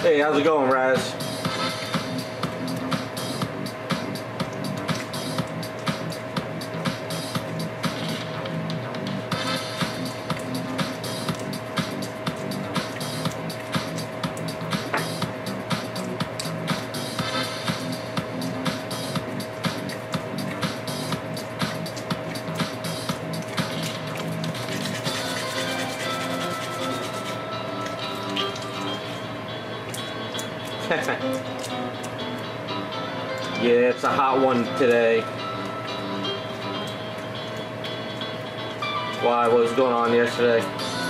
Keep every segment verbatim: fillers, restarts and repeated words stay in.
Hey, how's it going, Raz? Yeah, it's a hot one today. Why? What was going on yesterday?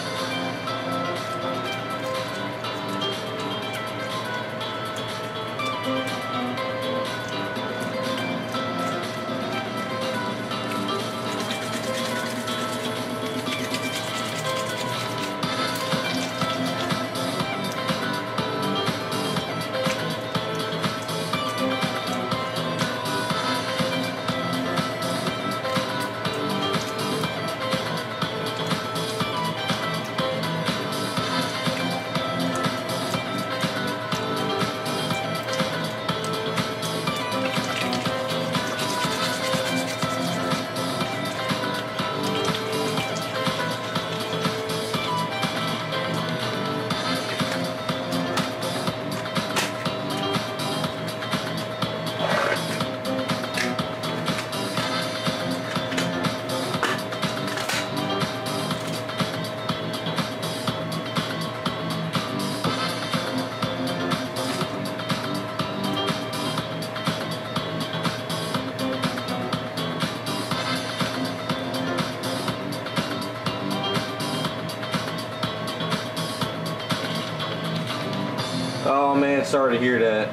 Oh man, sorry to hear that.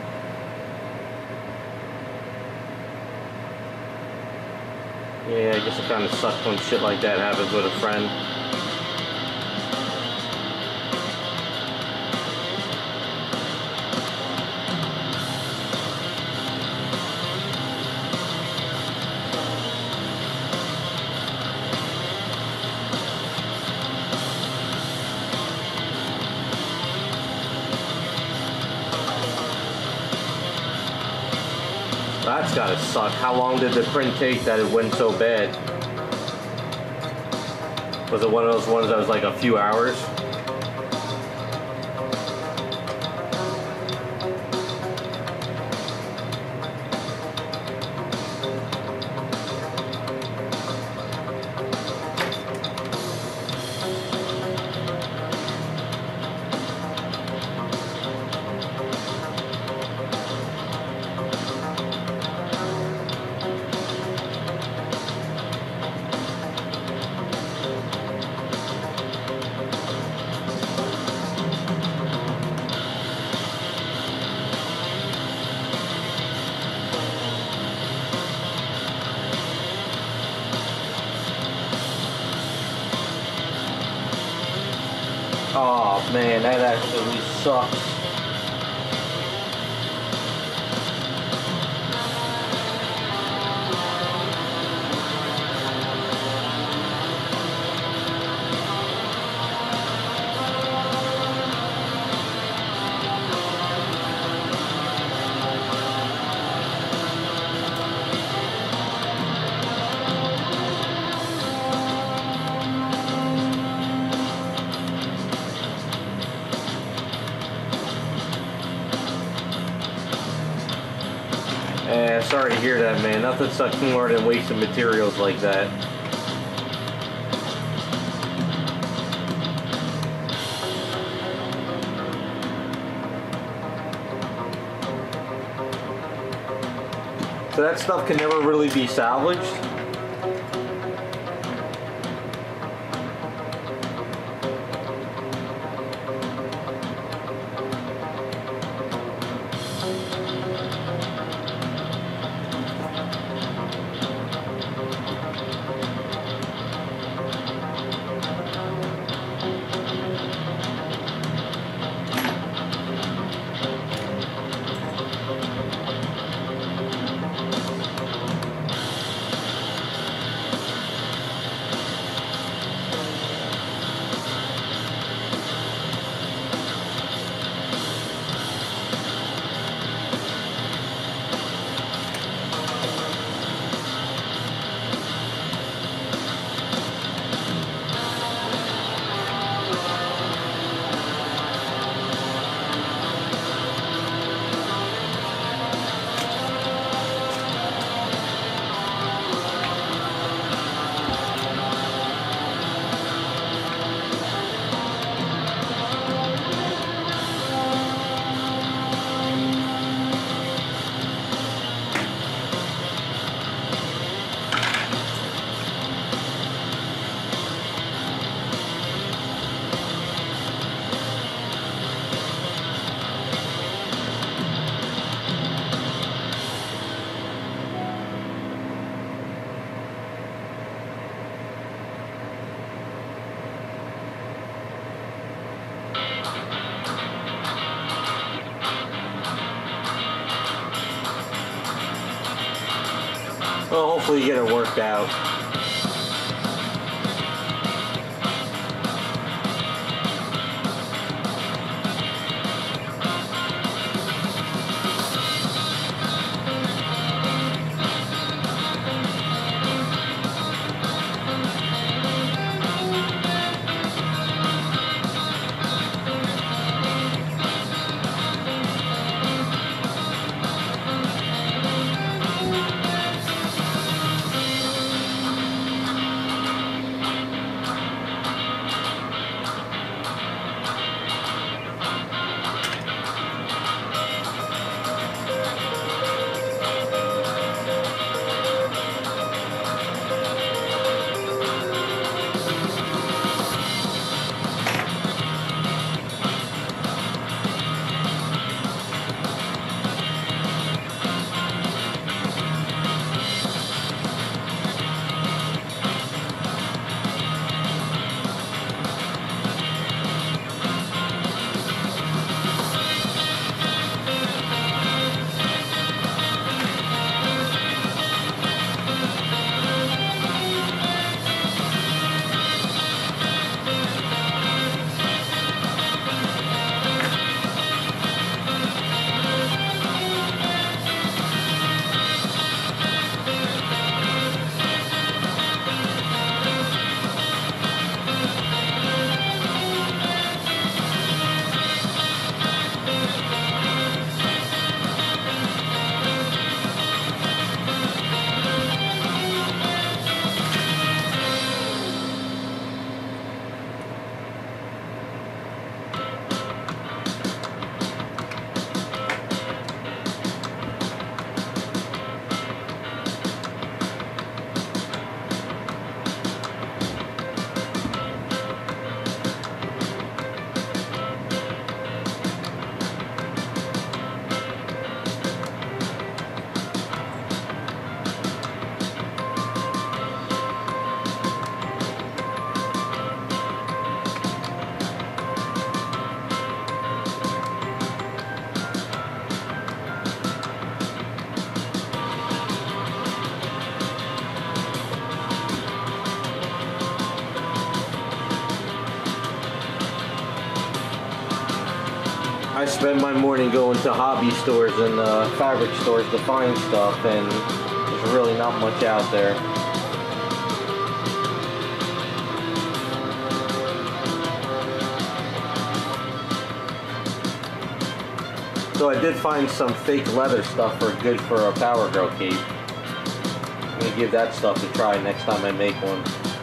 Yeah, I guess it kind of sucks when shit like that happens with a friend. That's gotta suck. How long did the print take that it went so bad? Was it one of those ones that was like a few hours? Oh man, that actually sucks. Eh, sorry to hear that, man. Nothing sucks more than wasting materials like that. So that stuff can never really be salvaged? Well, hopefully you get it worked out. I spend my morning going to hobby stores and uh, fabric stores to find stuff, and there's really not much out there. So I did find some fake leather stuff for good for a Power Girl cape. I'm gonna give that stuff a try next time I make one.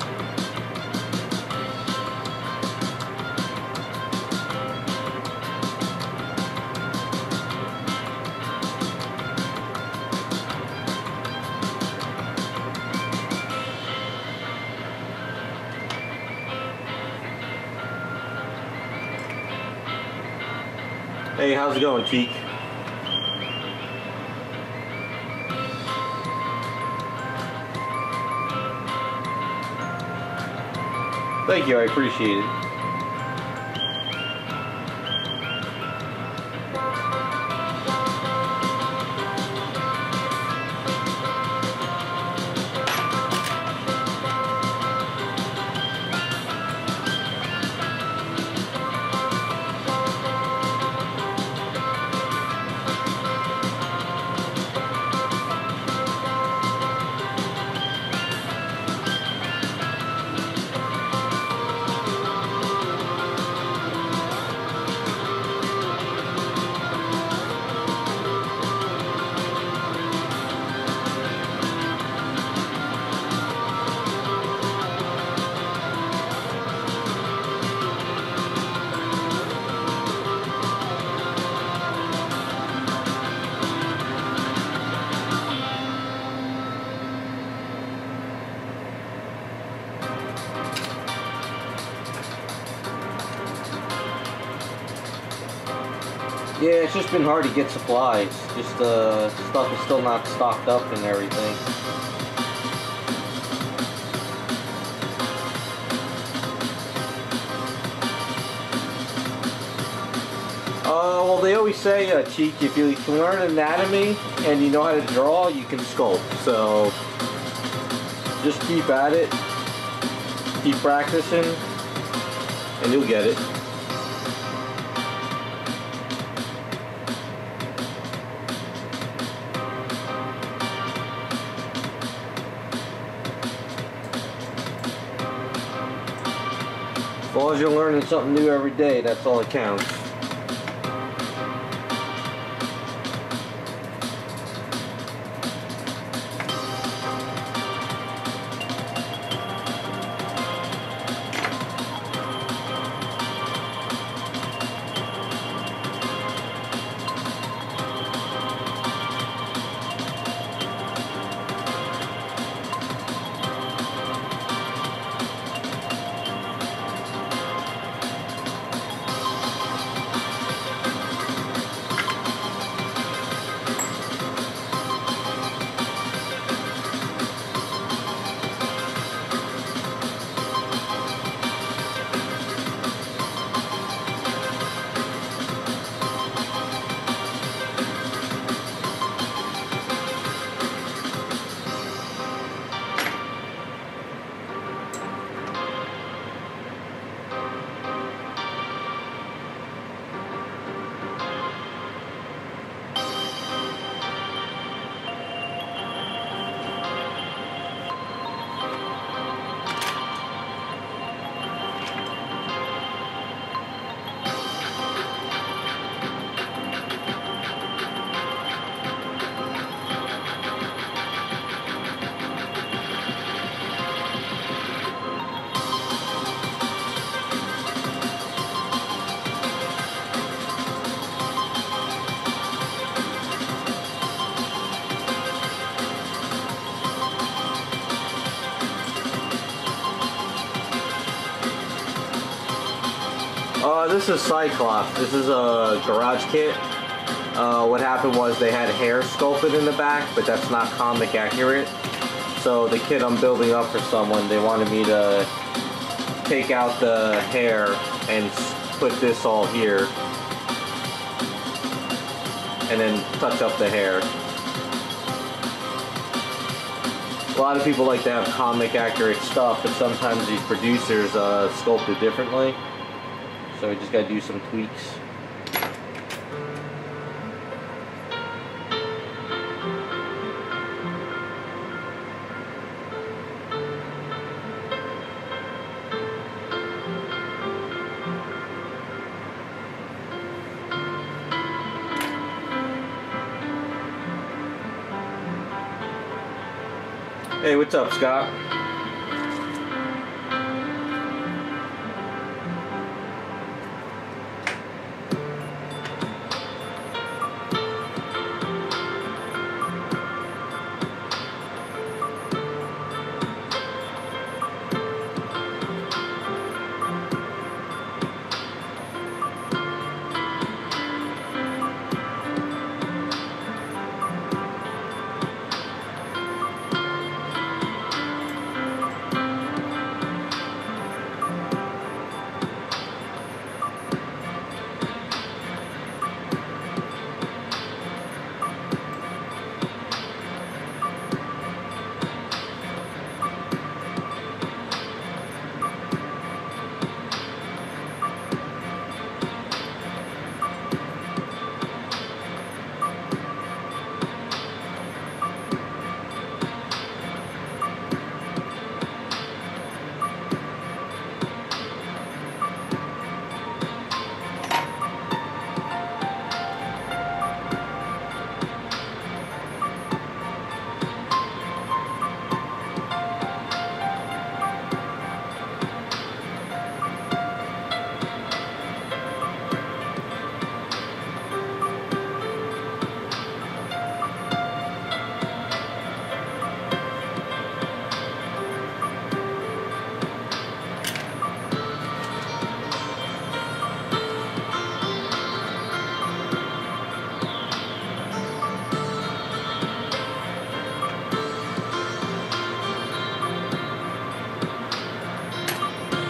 Hey, how's it going, Cheek? Thank you, I appreciate it. Yeah, it's just been hard to get supplies. Just uh, stuff is still not stocked up and everything. Uh, well, they always say, uh, Cheek, if you can learn anatomy and you know how to draw, you can sculpt. So just keep at it, keep practicing, and you'll get it. As long as you're learning something new every day, that's all that counts. Uh, this is Cyclops. This is a garage kit. Uh, what happened was they had hair sculpted in the back, but that's not comic accurate. So the kit I'm building up for someone, they wanted me to take out the hair and put this all here. And then touch up the hair. A lot of people like to have comic accurate stuff, but sometimes these producers uh, sculpt it differently. So we just gotta do some tweaks. Hey, what's up, Scott?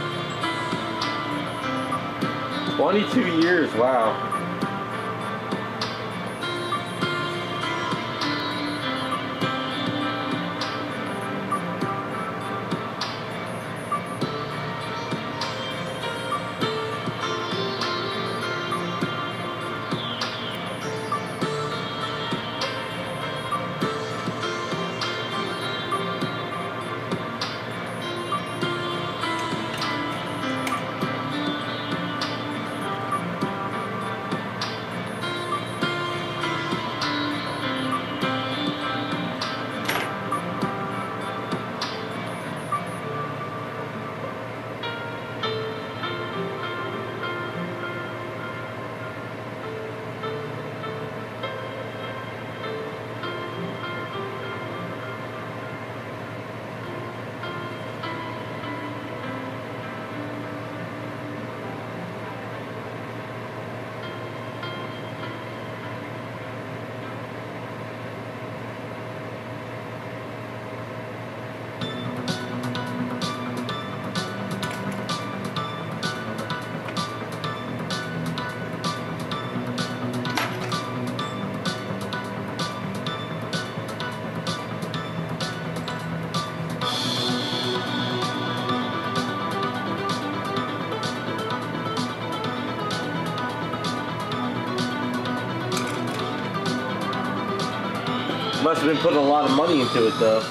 twenty-two years, wow. must have been putting a lot of money into it though.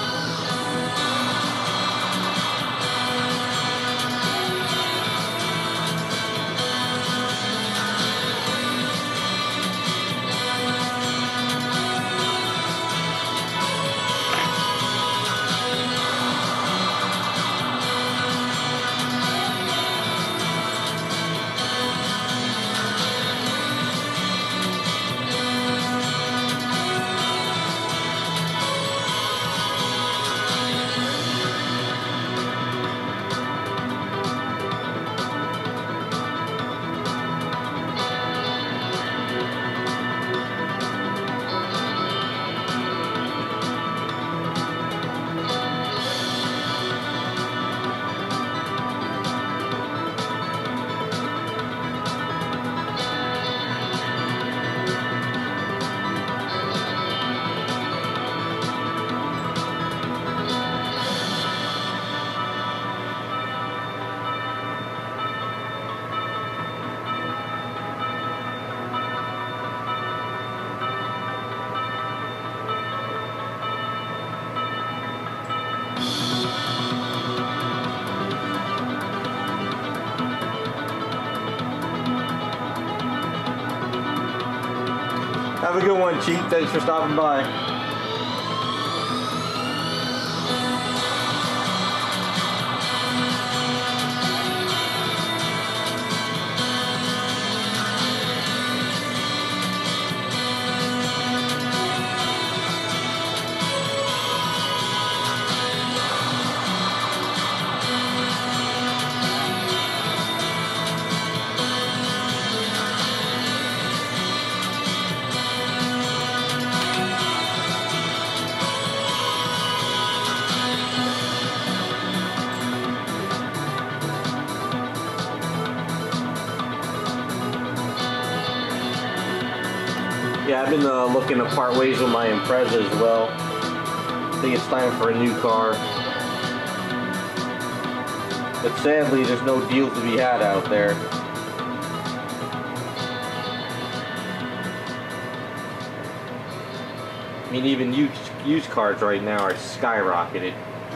Have a good one, Chief. Thanks for stopping by. Yeah, I've been uh, looking to part ways with my Impreza as well. I think it's time for a new car. But sadly, there's no deal to be had out there. I mean, even used, used cars right now are skyrocketed.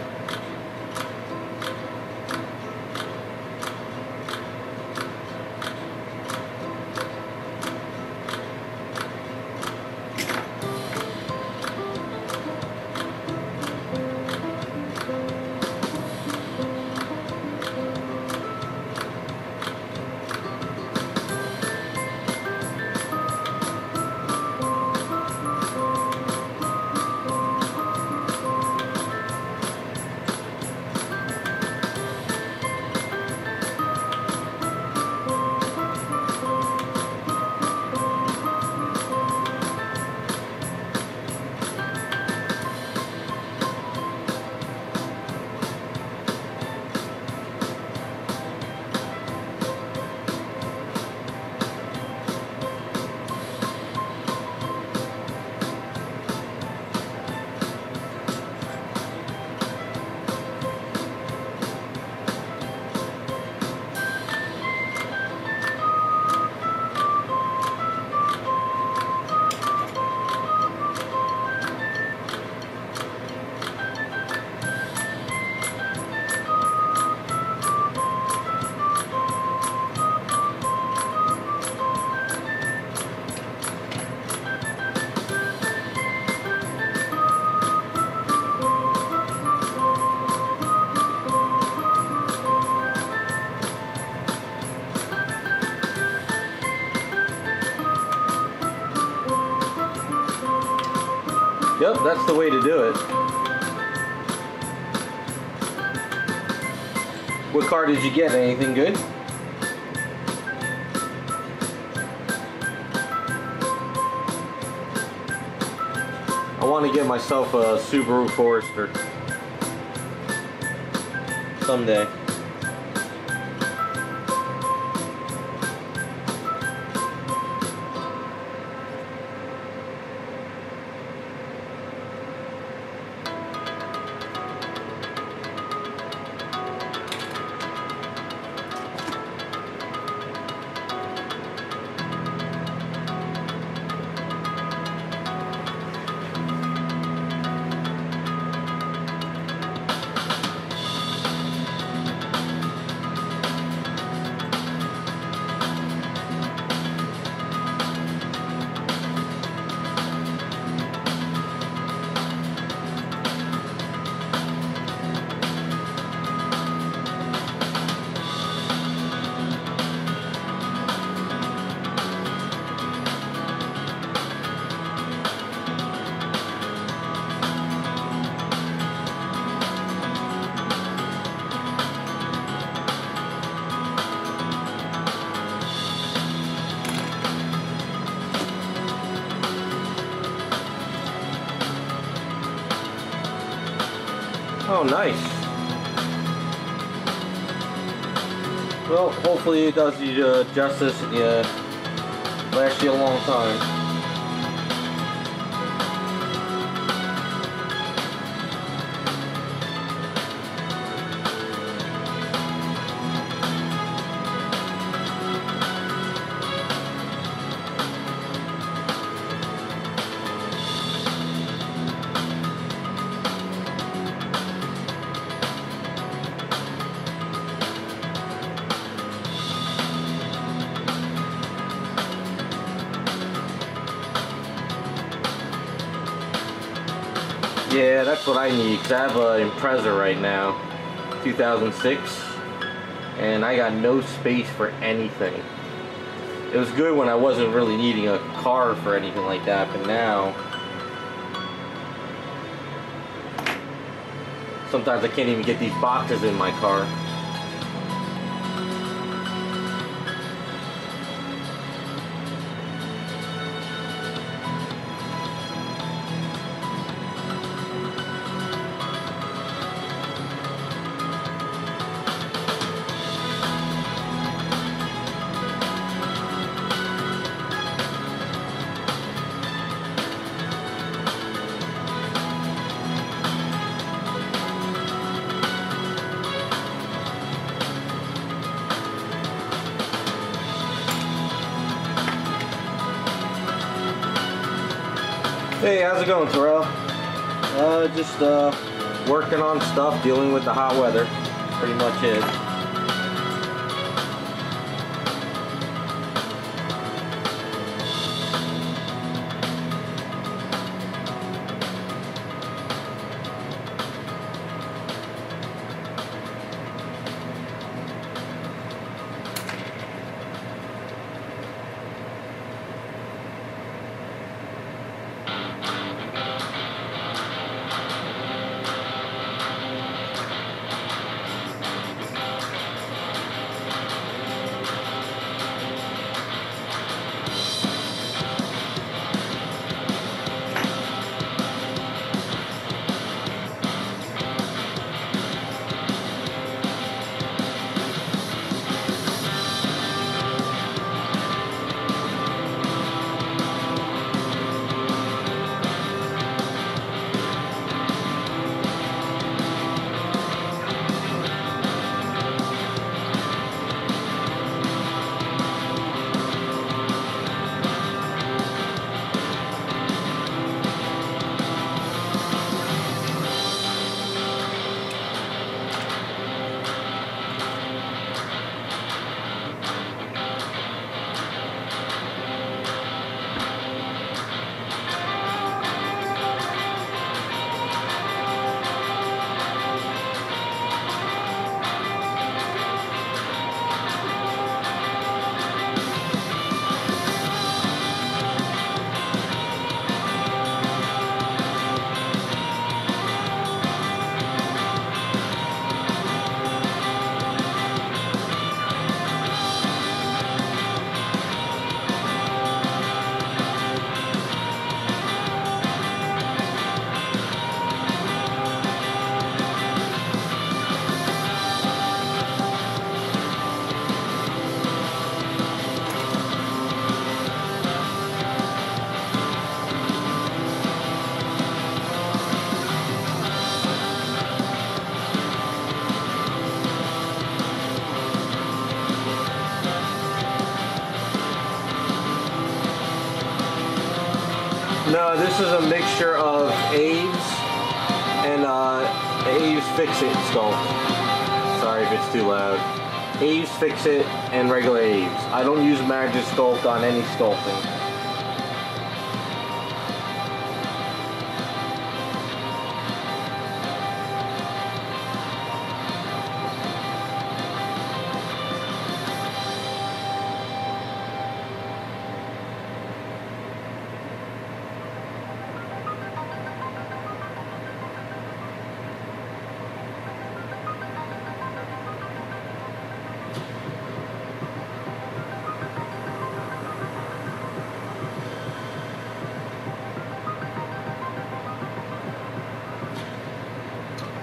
Yep, that's the way to do it. What car did you get? Anything good? I want to get myself a Subaru Forester someday. Oh, nice. Well, hopefully it does you uh, justice and yeah, lasts you a long time. Yeah, that's what I need, because I have an Impreza right now, two thousand six, and I got no space for anything. It was good when I wasn't really needing a car for anything like that, but now sometimes I can't even get these boxes in my car. Hey, how's it going, Terrell? Uh, just uh, working on stuff, dealing with the hot weather. Pretty much it. No, this is a mixture of Aves and uh, Aves Fix-It sculpt. Sorry if it's too loud. Aves Fix-It and regular Aves. I don't use Magis Sculpt on any sculpting.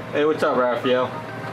Hey, what's up, Raphael?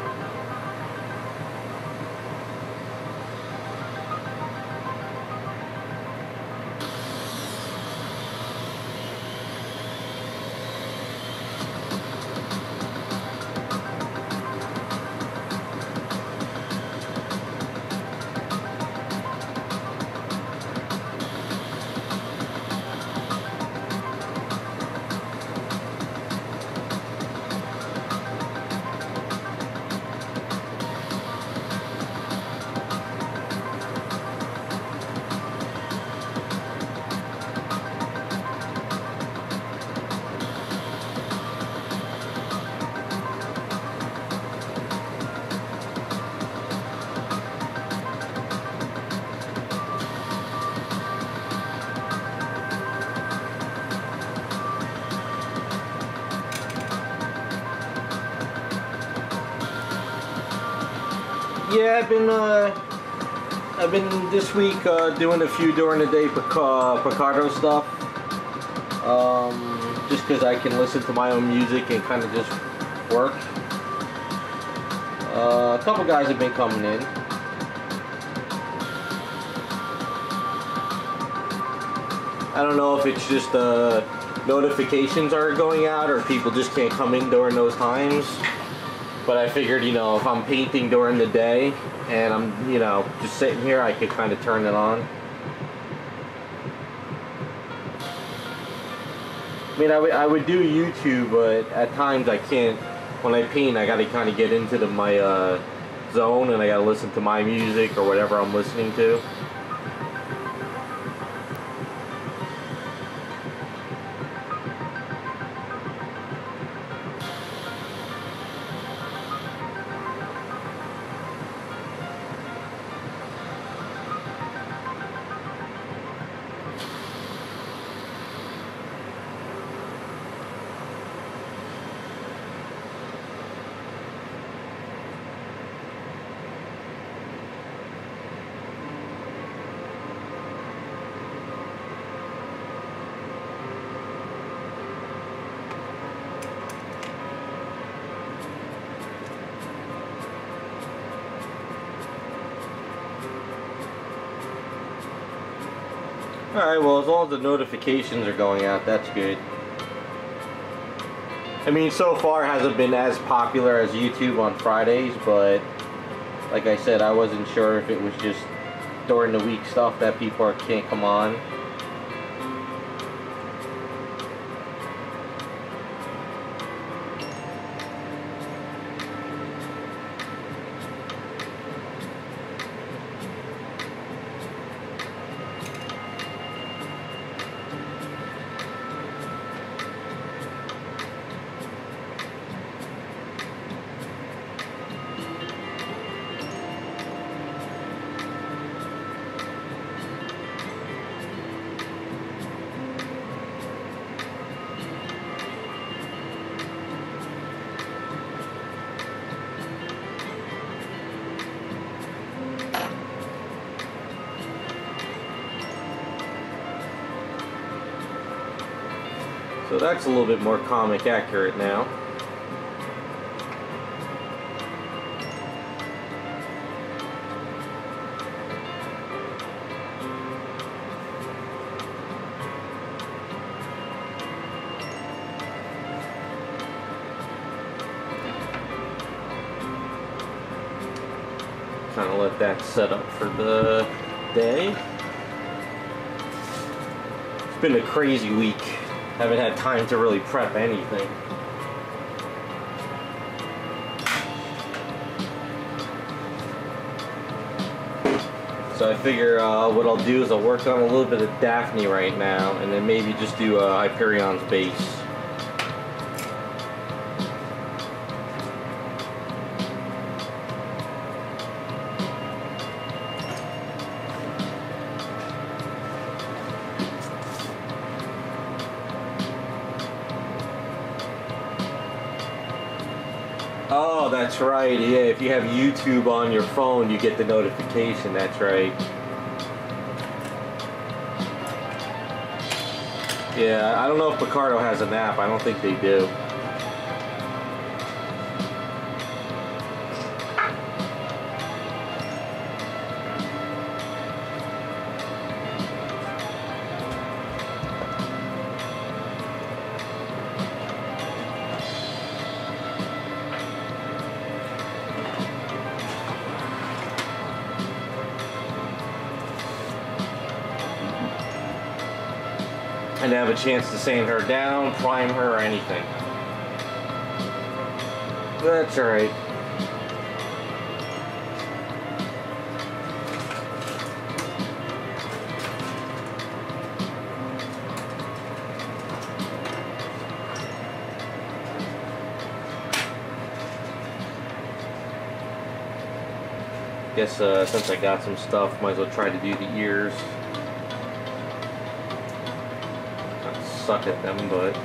Yeah, I've been uh, I've been this week uh, doing a few during the day Pic uh, Picardo stuff. Um, just because I can listen to my own music and kind of just work. Uh, a couple guys have been coming in. I don't know if it's just uh, notifications are going out or people just can't come in during those times. But I figured, you know, if I'm painting during the day and I'm, you know, just sitting here, I could kind of turn it on. I mean, I would, I would do YouTube, but at times I can't. When I paint, I got to kind of get into the, my uh, zone, and I got to listen to my music or whatever I'm listening to. Alright, well, as long as the notifications are going out, that's good. I mean, so far it hasn't been as popular as YouTube on Fridays, but like I said, I wasn't sure if it was just during the week stuff that people can't come on. So that's a little bit more comic accurate now. Kind of let that set up for the day. It's been a crazy week. Haven't had time to really prep anything. So I figure uh, what I'll do is I'll work on a little bit of Daphne right now, and then maybe just do uh, Hyperion's base. Oh, that's right. Yeah, if you have YouTube on your phone, you get the notification. That's right. Yeah, I don't know if Picardo has an app. I don't think they do. I didn't have a chance to sand her down, prime her, or anything. That's alright. Guess uh, since I got some stuff, might as well try to do the ears. Not suck at them, but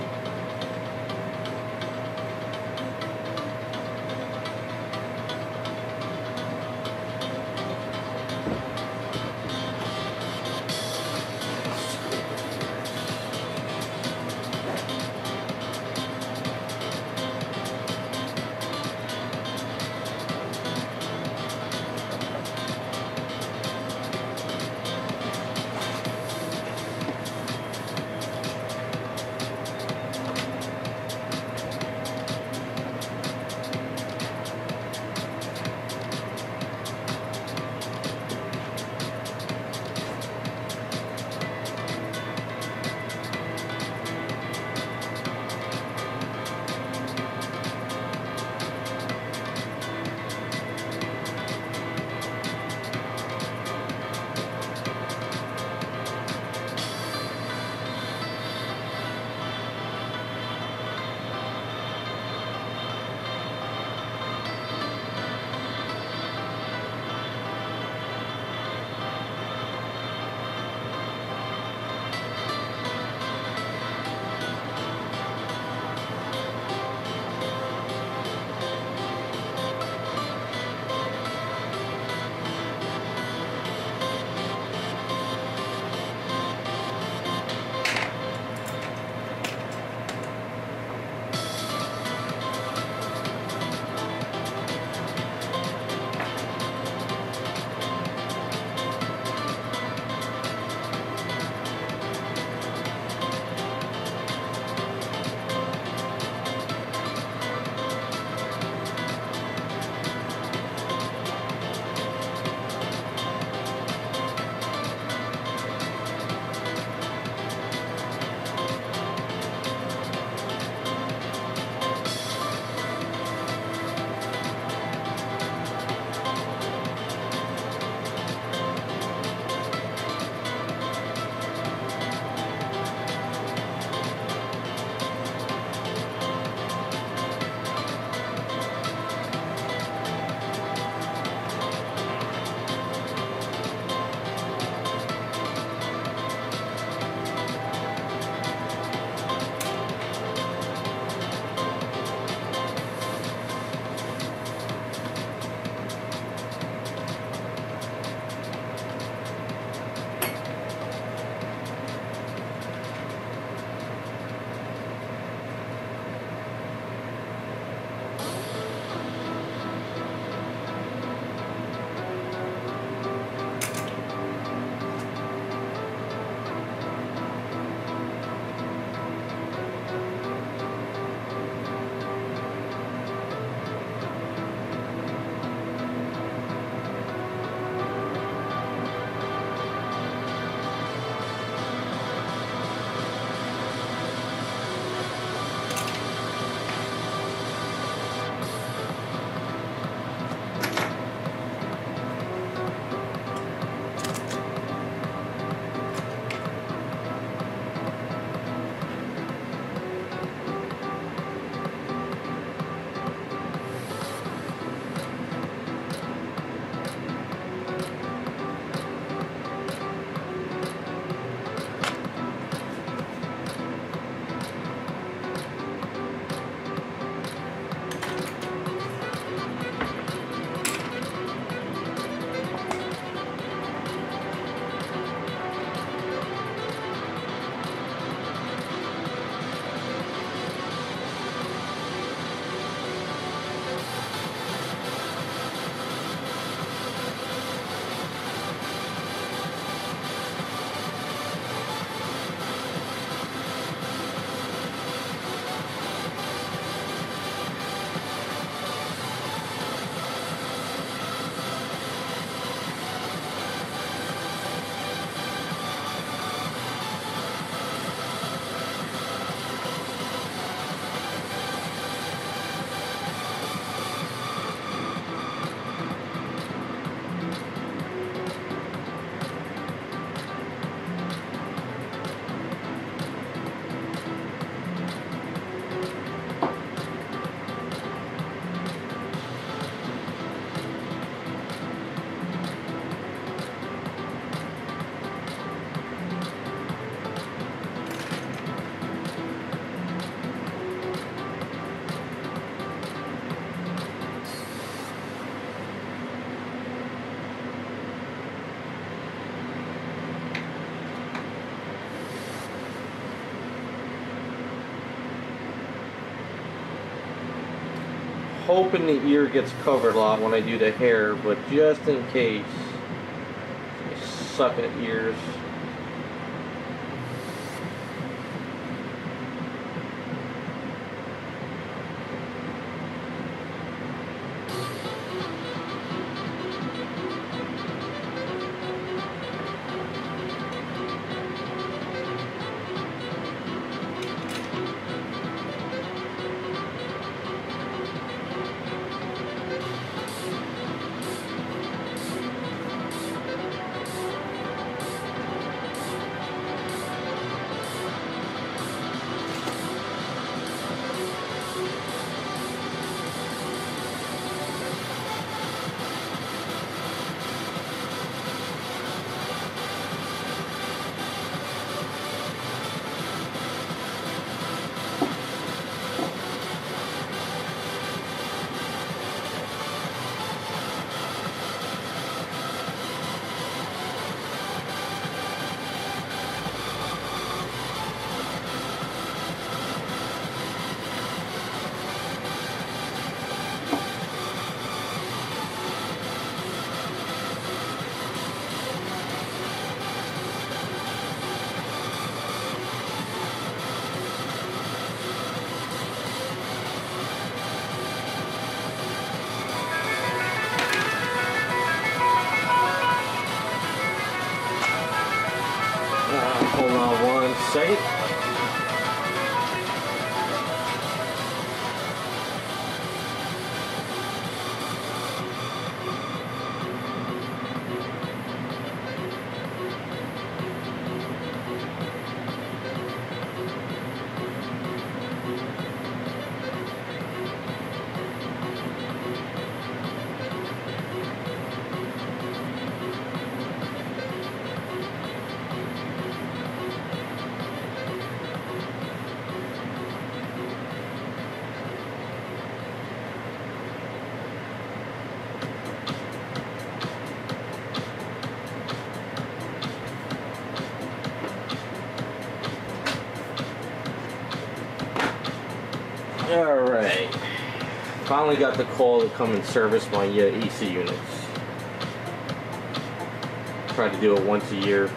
hoping the ear gets covered a lot when I do the hair, but just in case, I suck at ears. Hold on one second. Alright, finally got the call to come and service my uh, E C units. Try to do it once a year.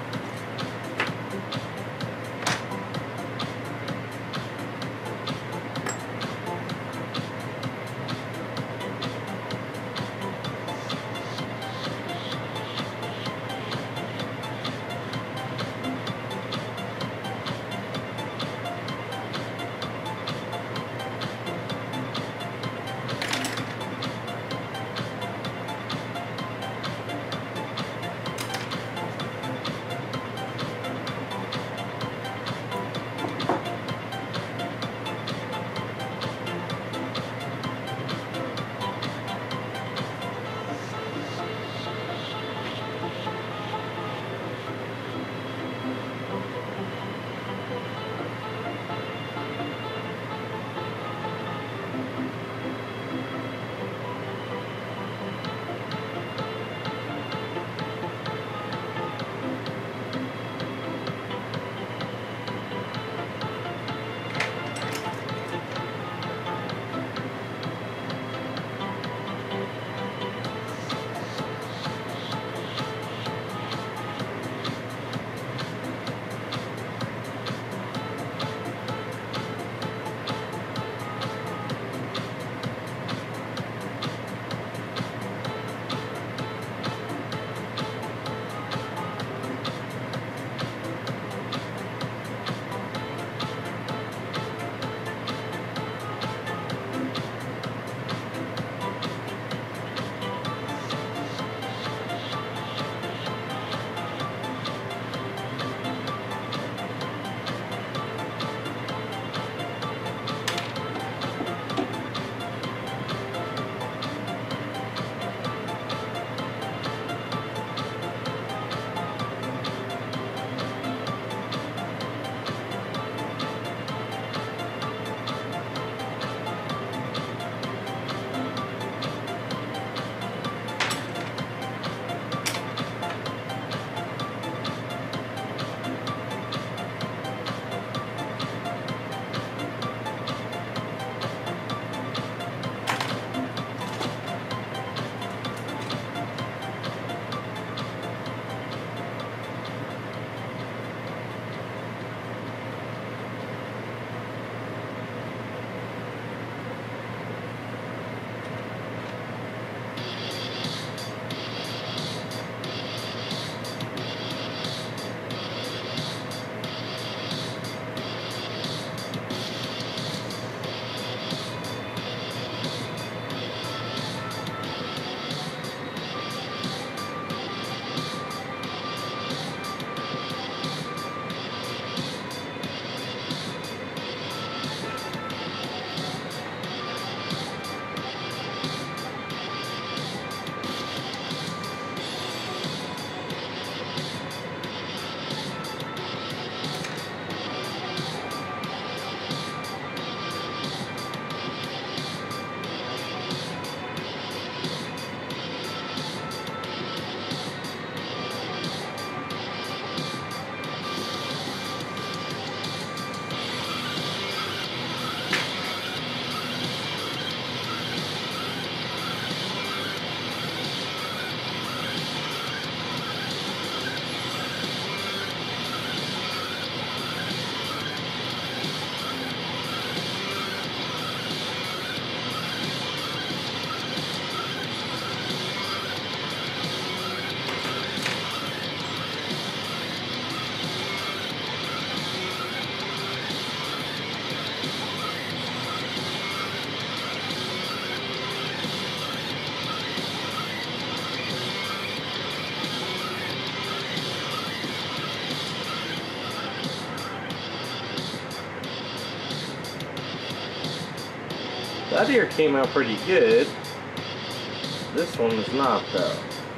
Gladiator came out pretty good. This one is not, though.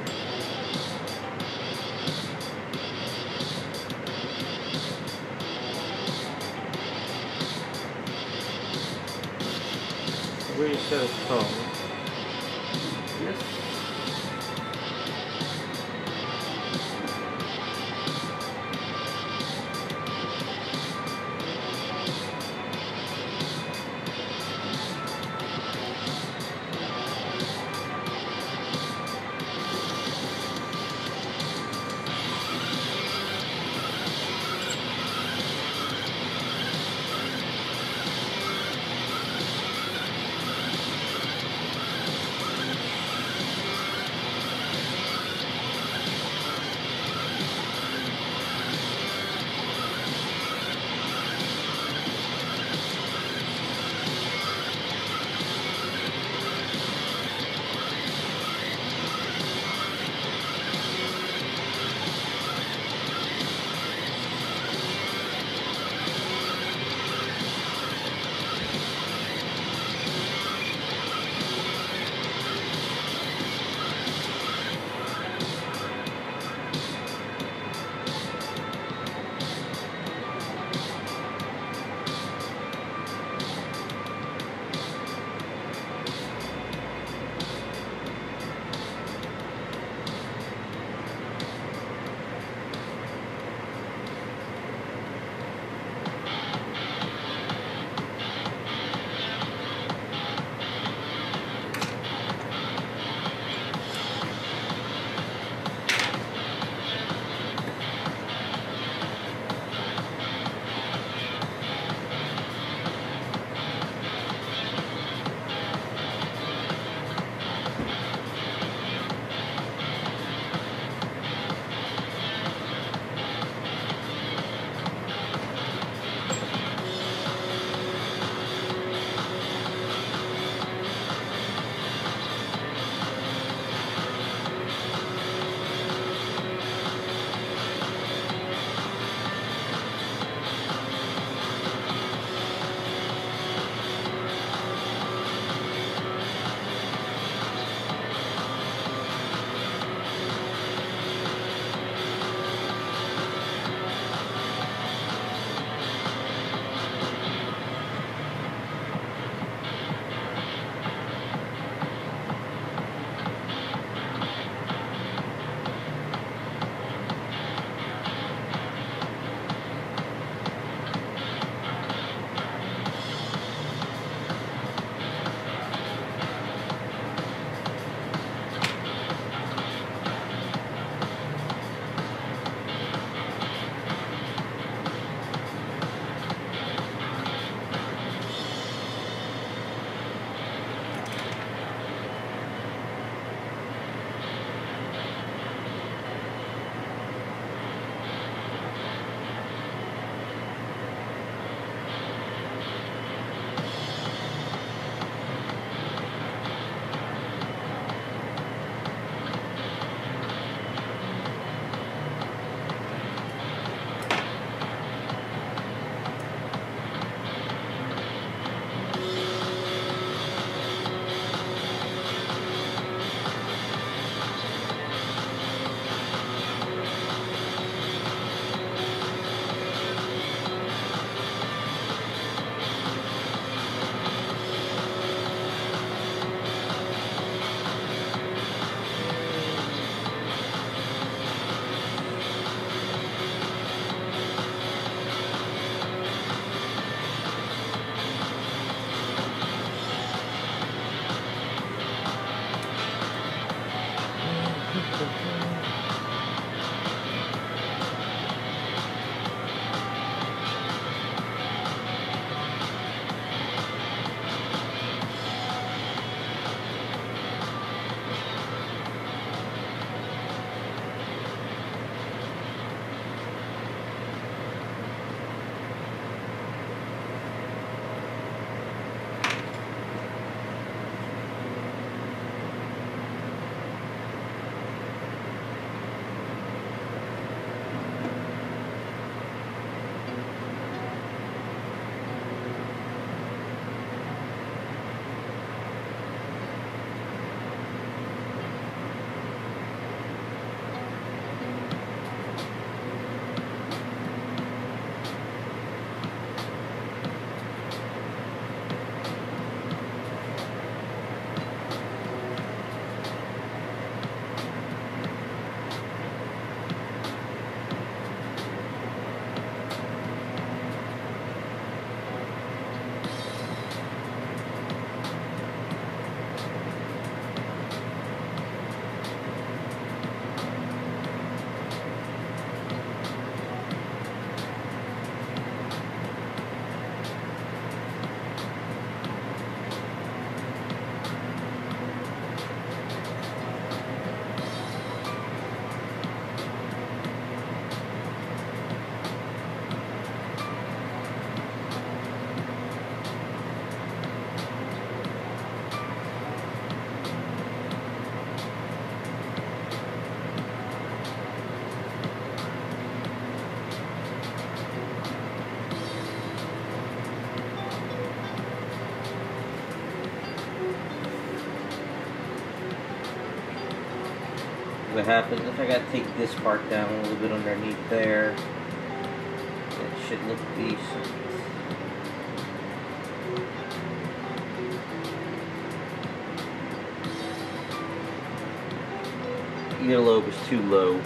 Where you set his phone? Yes. what happens if I gotta take this part down a little bit underneath there. It should look decent. Earlobe is too low.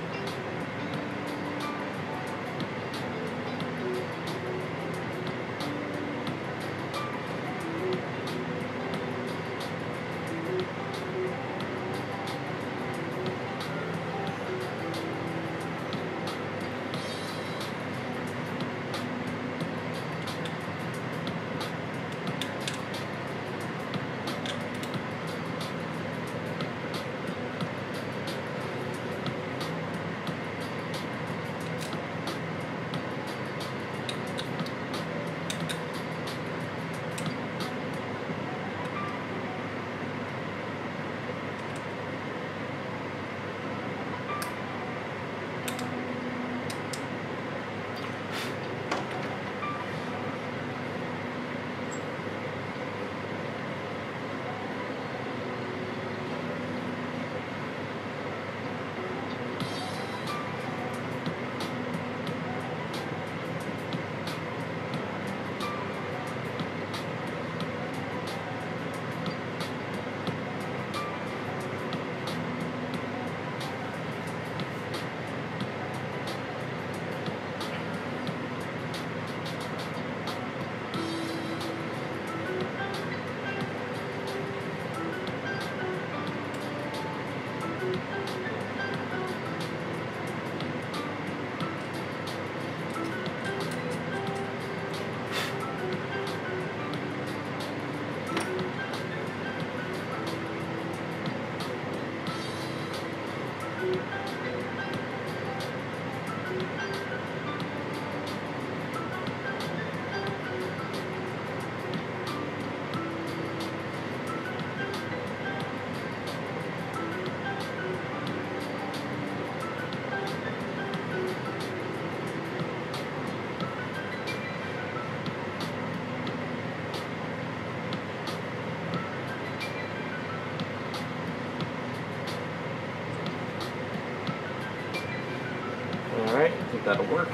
Alright, I think that'll work.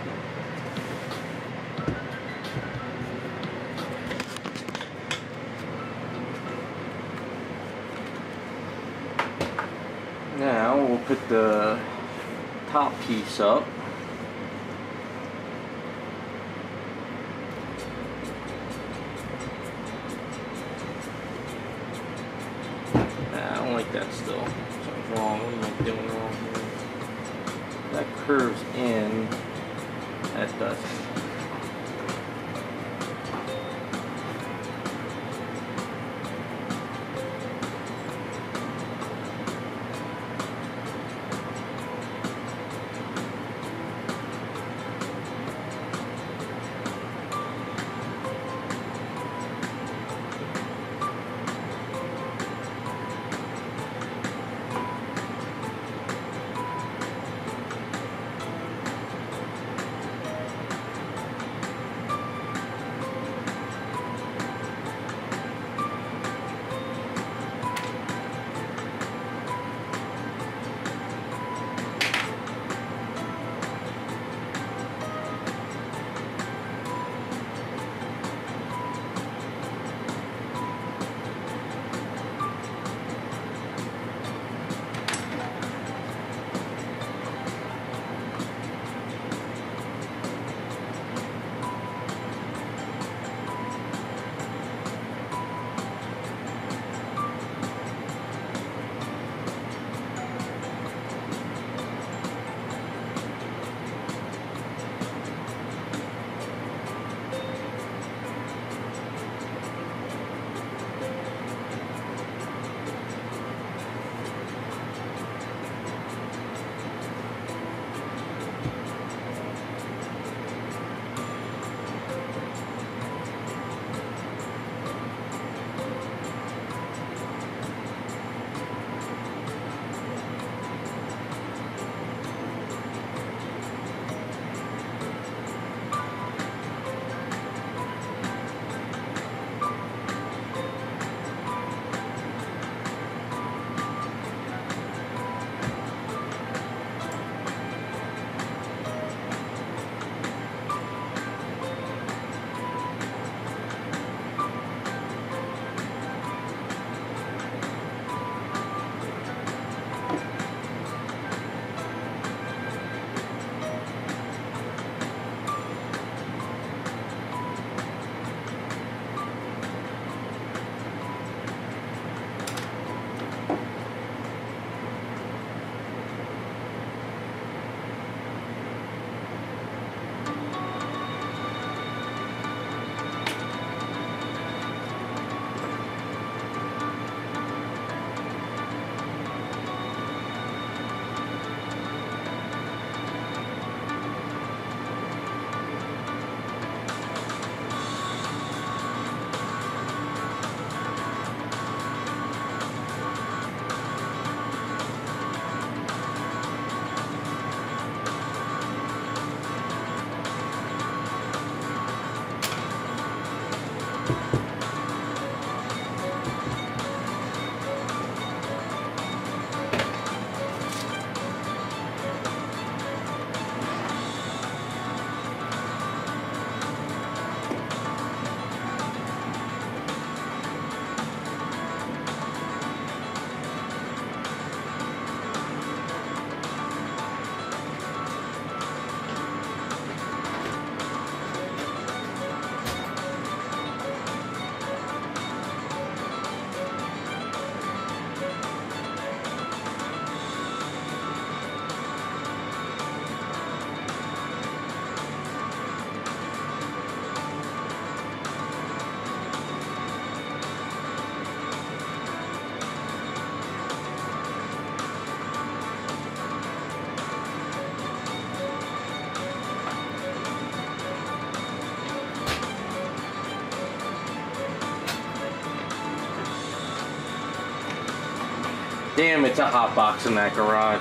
Now we'll put the top piece up. Nah, I don't like that still. Something's wrong. What am I doing wrong here? That curves in. That doesn't. Damn, it's a hot box in that garage.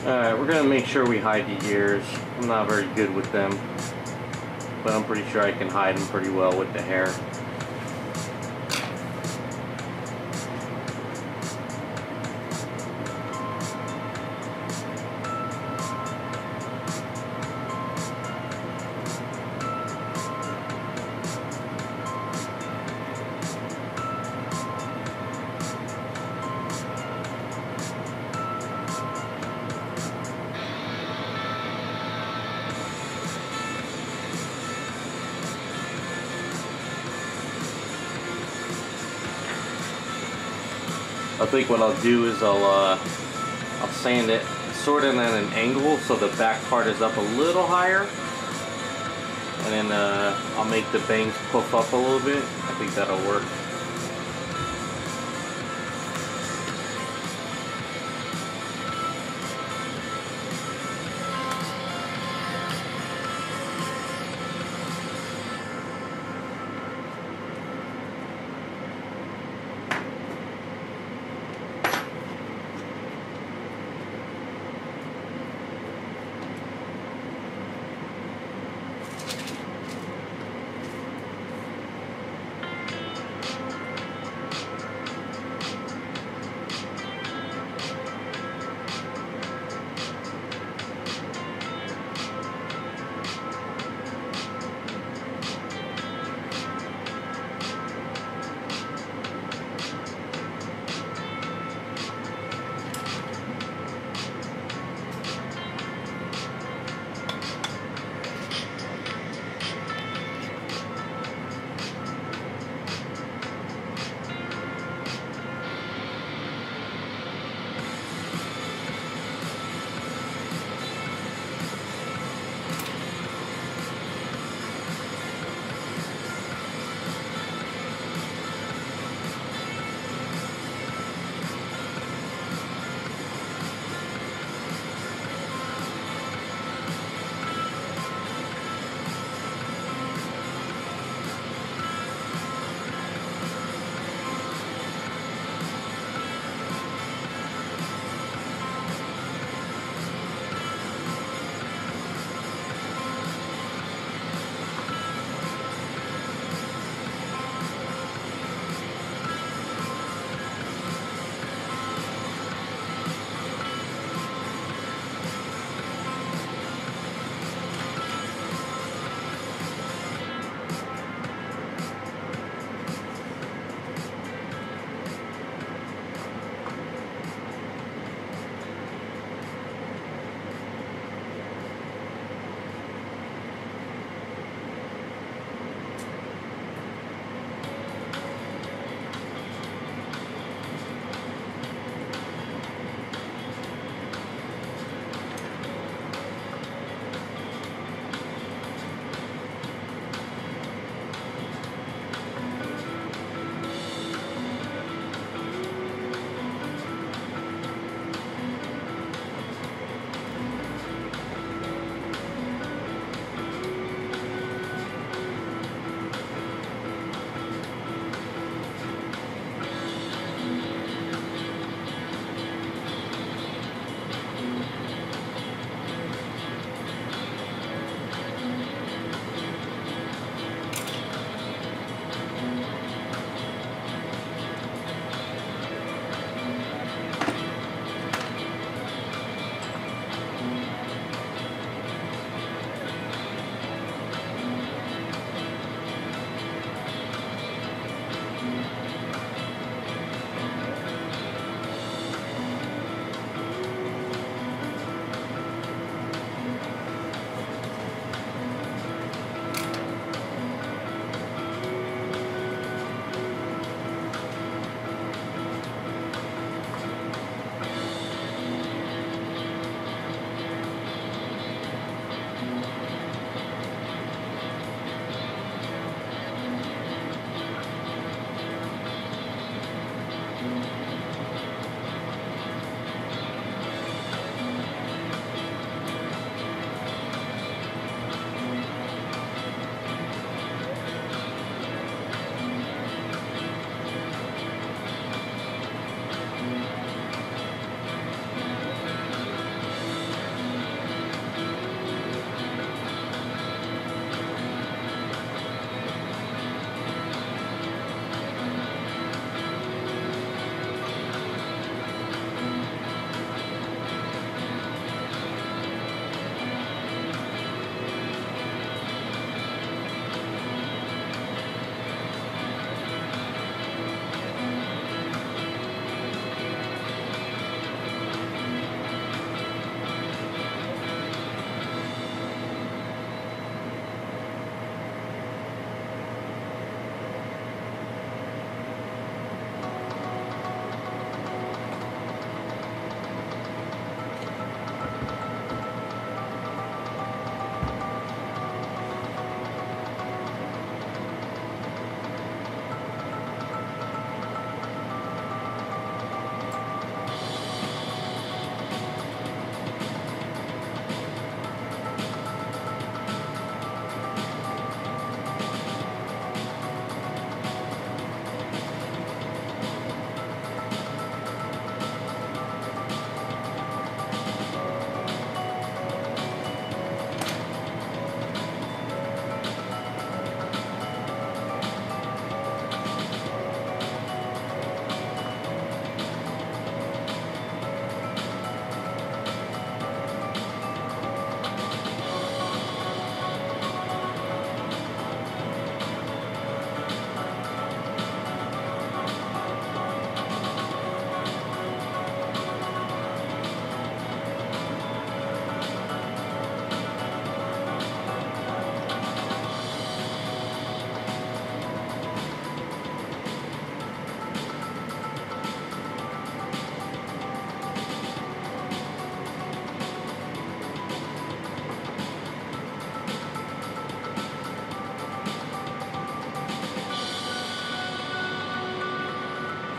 Alright, we're gonna make sure we hide the ears. I'm not very good with them, but I'm pretty sure I can hide them pretty well with the hair. I think what I'll do is I'll uh, I'll sand it sort of at an angle so the back part is up a little higher, and then uh, I'll make the bangs puff up a little bit. I think that'll work.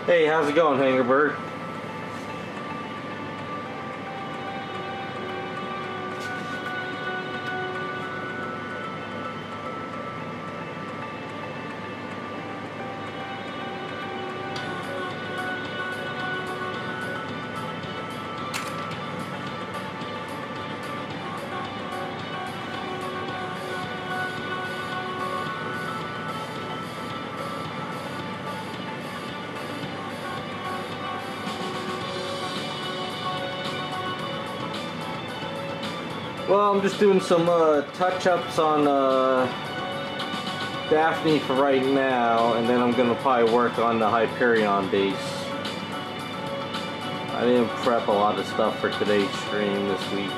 Hey, how's it going, Hangerbird? Well, I'm just doing some uh, touch-ups on uh, Daphne for right now, and then I'm gonna probably work on the Hyperion base. I didn't prep a lot of stuff for today's stream this week.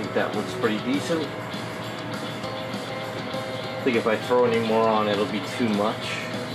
think that looks pretty decent. I think if I throw any more on, it'll be too much.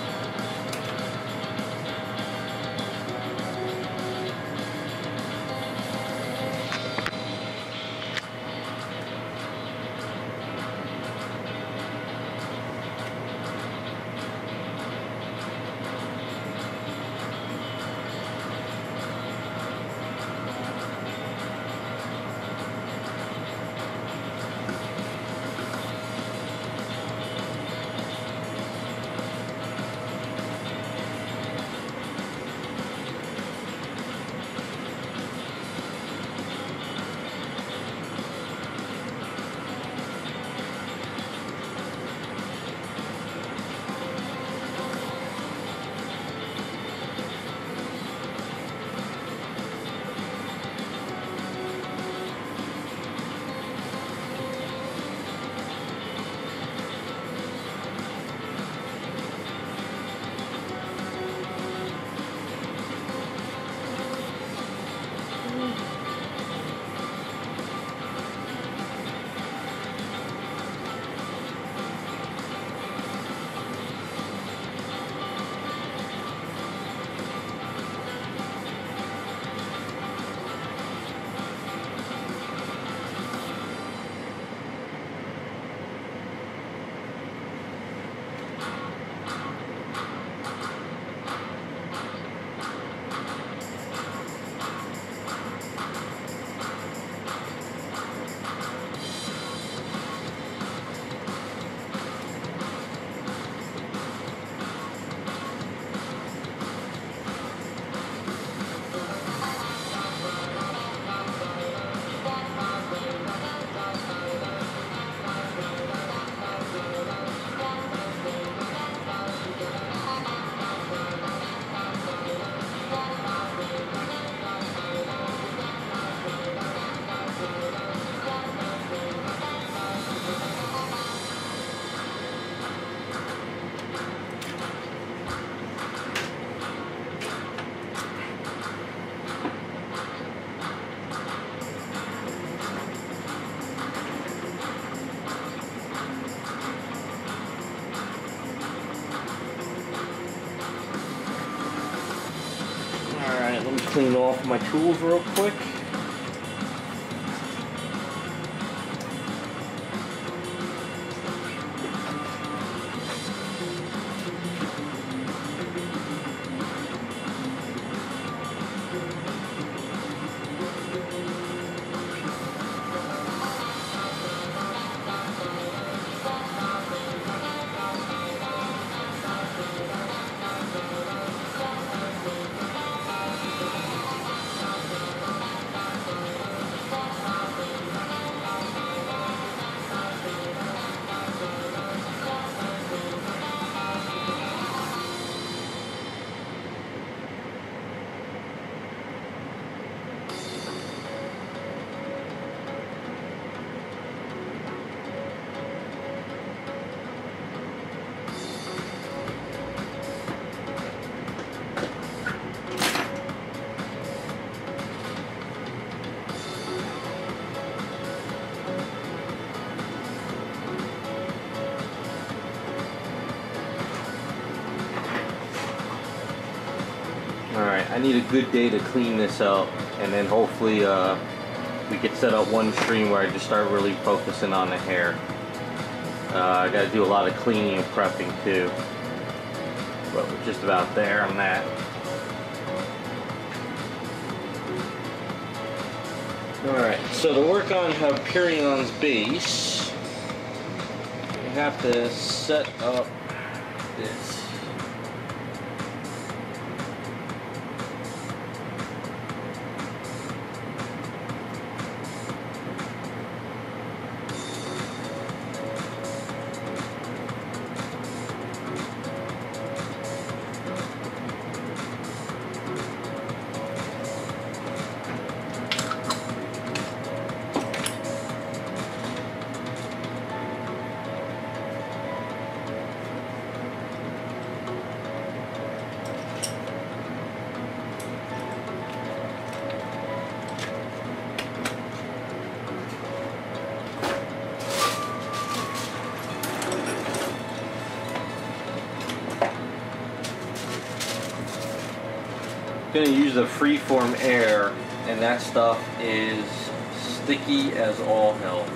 Alright, let me clean off my tools real quick. Alright, I need a good day to clean this up, and then hopefully uh, we could set up one stream where I just start really focusing on the hair. Uh, I gotta do a lot of cleaning and prepping too. But we're just about there on that. Alright, so to work on Hyperion's base, we have to set up this. Gonna use the Freeform Air, and that stuff is sticky as all hell.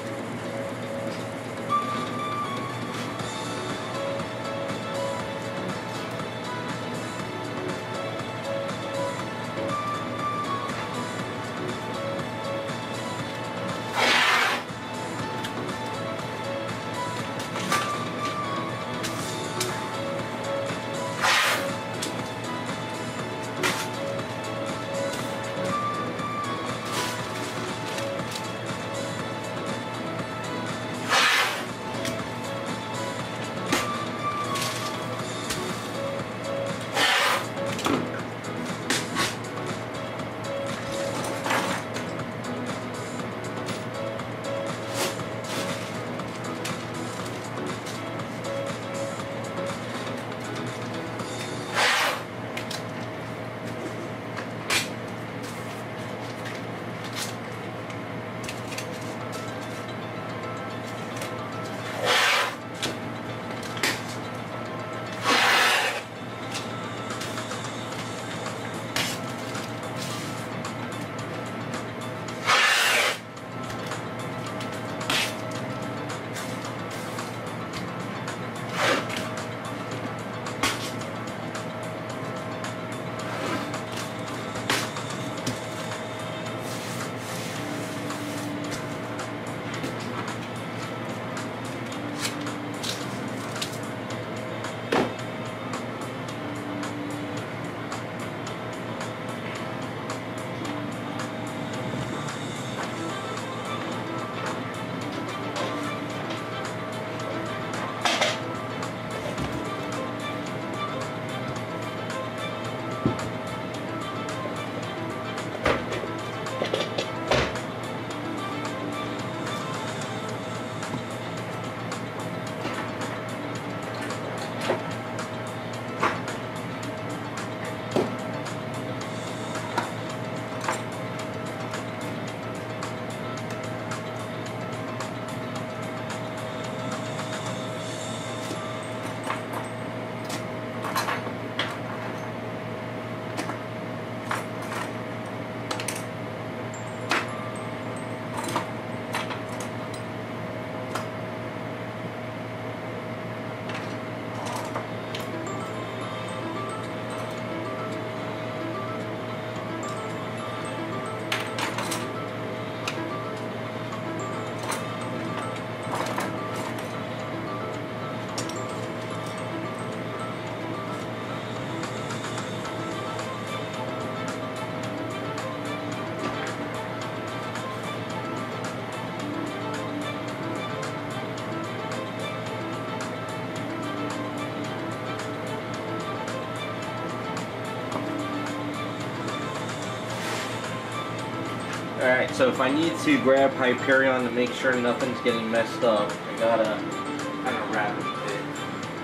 Alright, so if I need to grab Hyperion to make sure nothing's getting messed up, I gotta kind of wrap it a bit.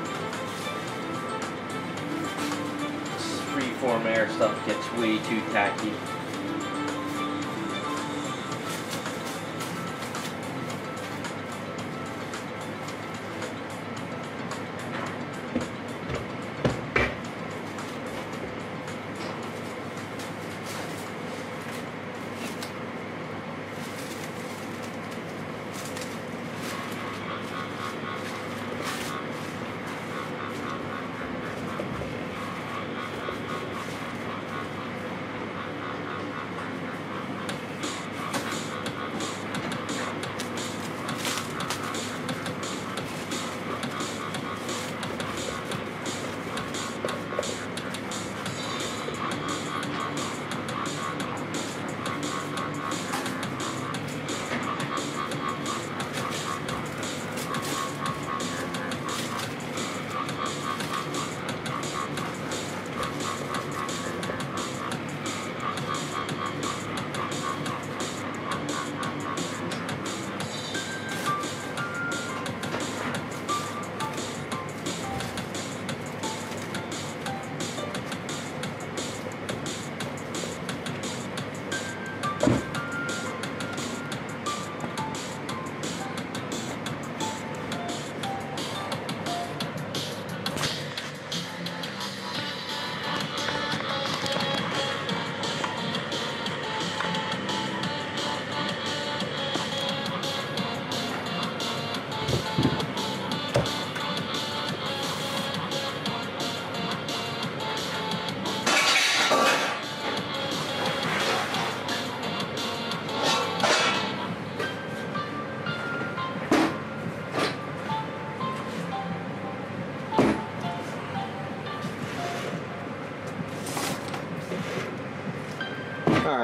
This Freeform Air stuff gets way too tacky.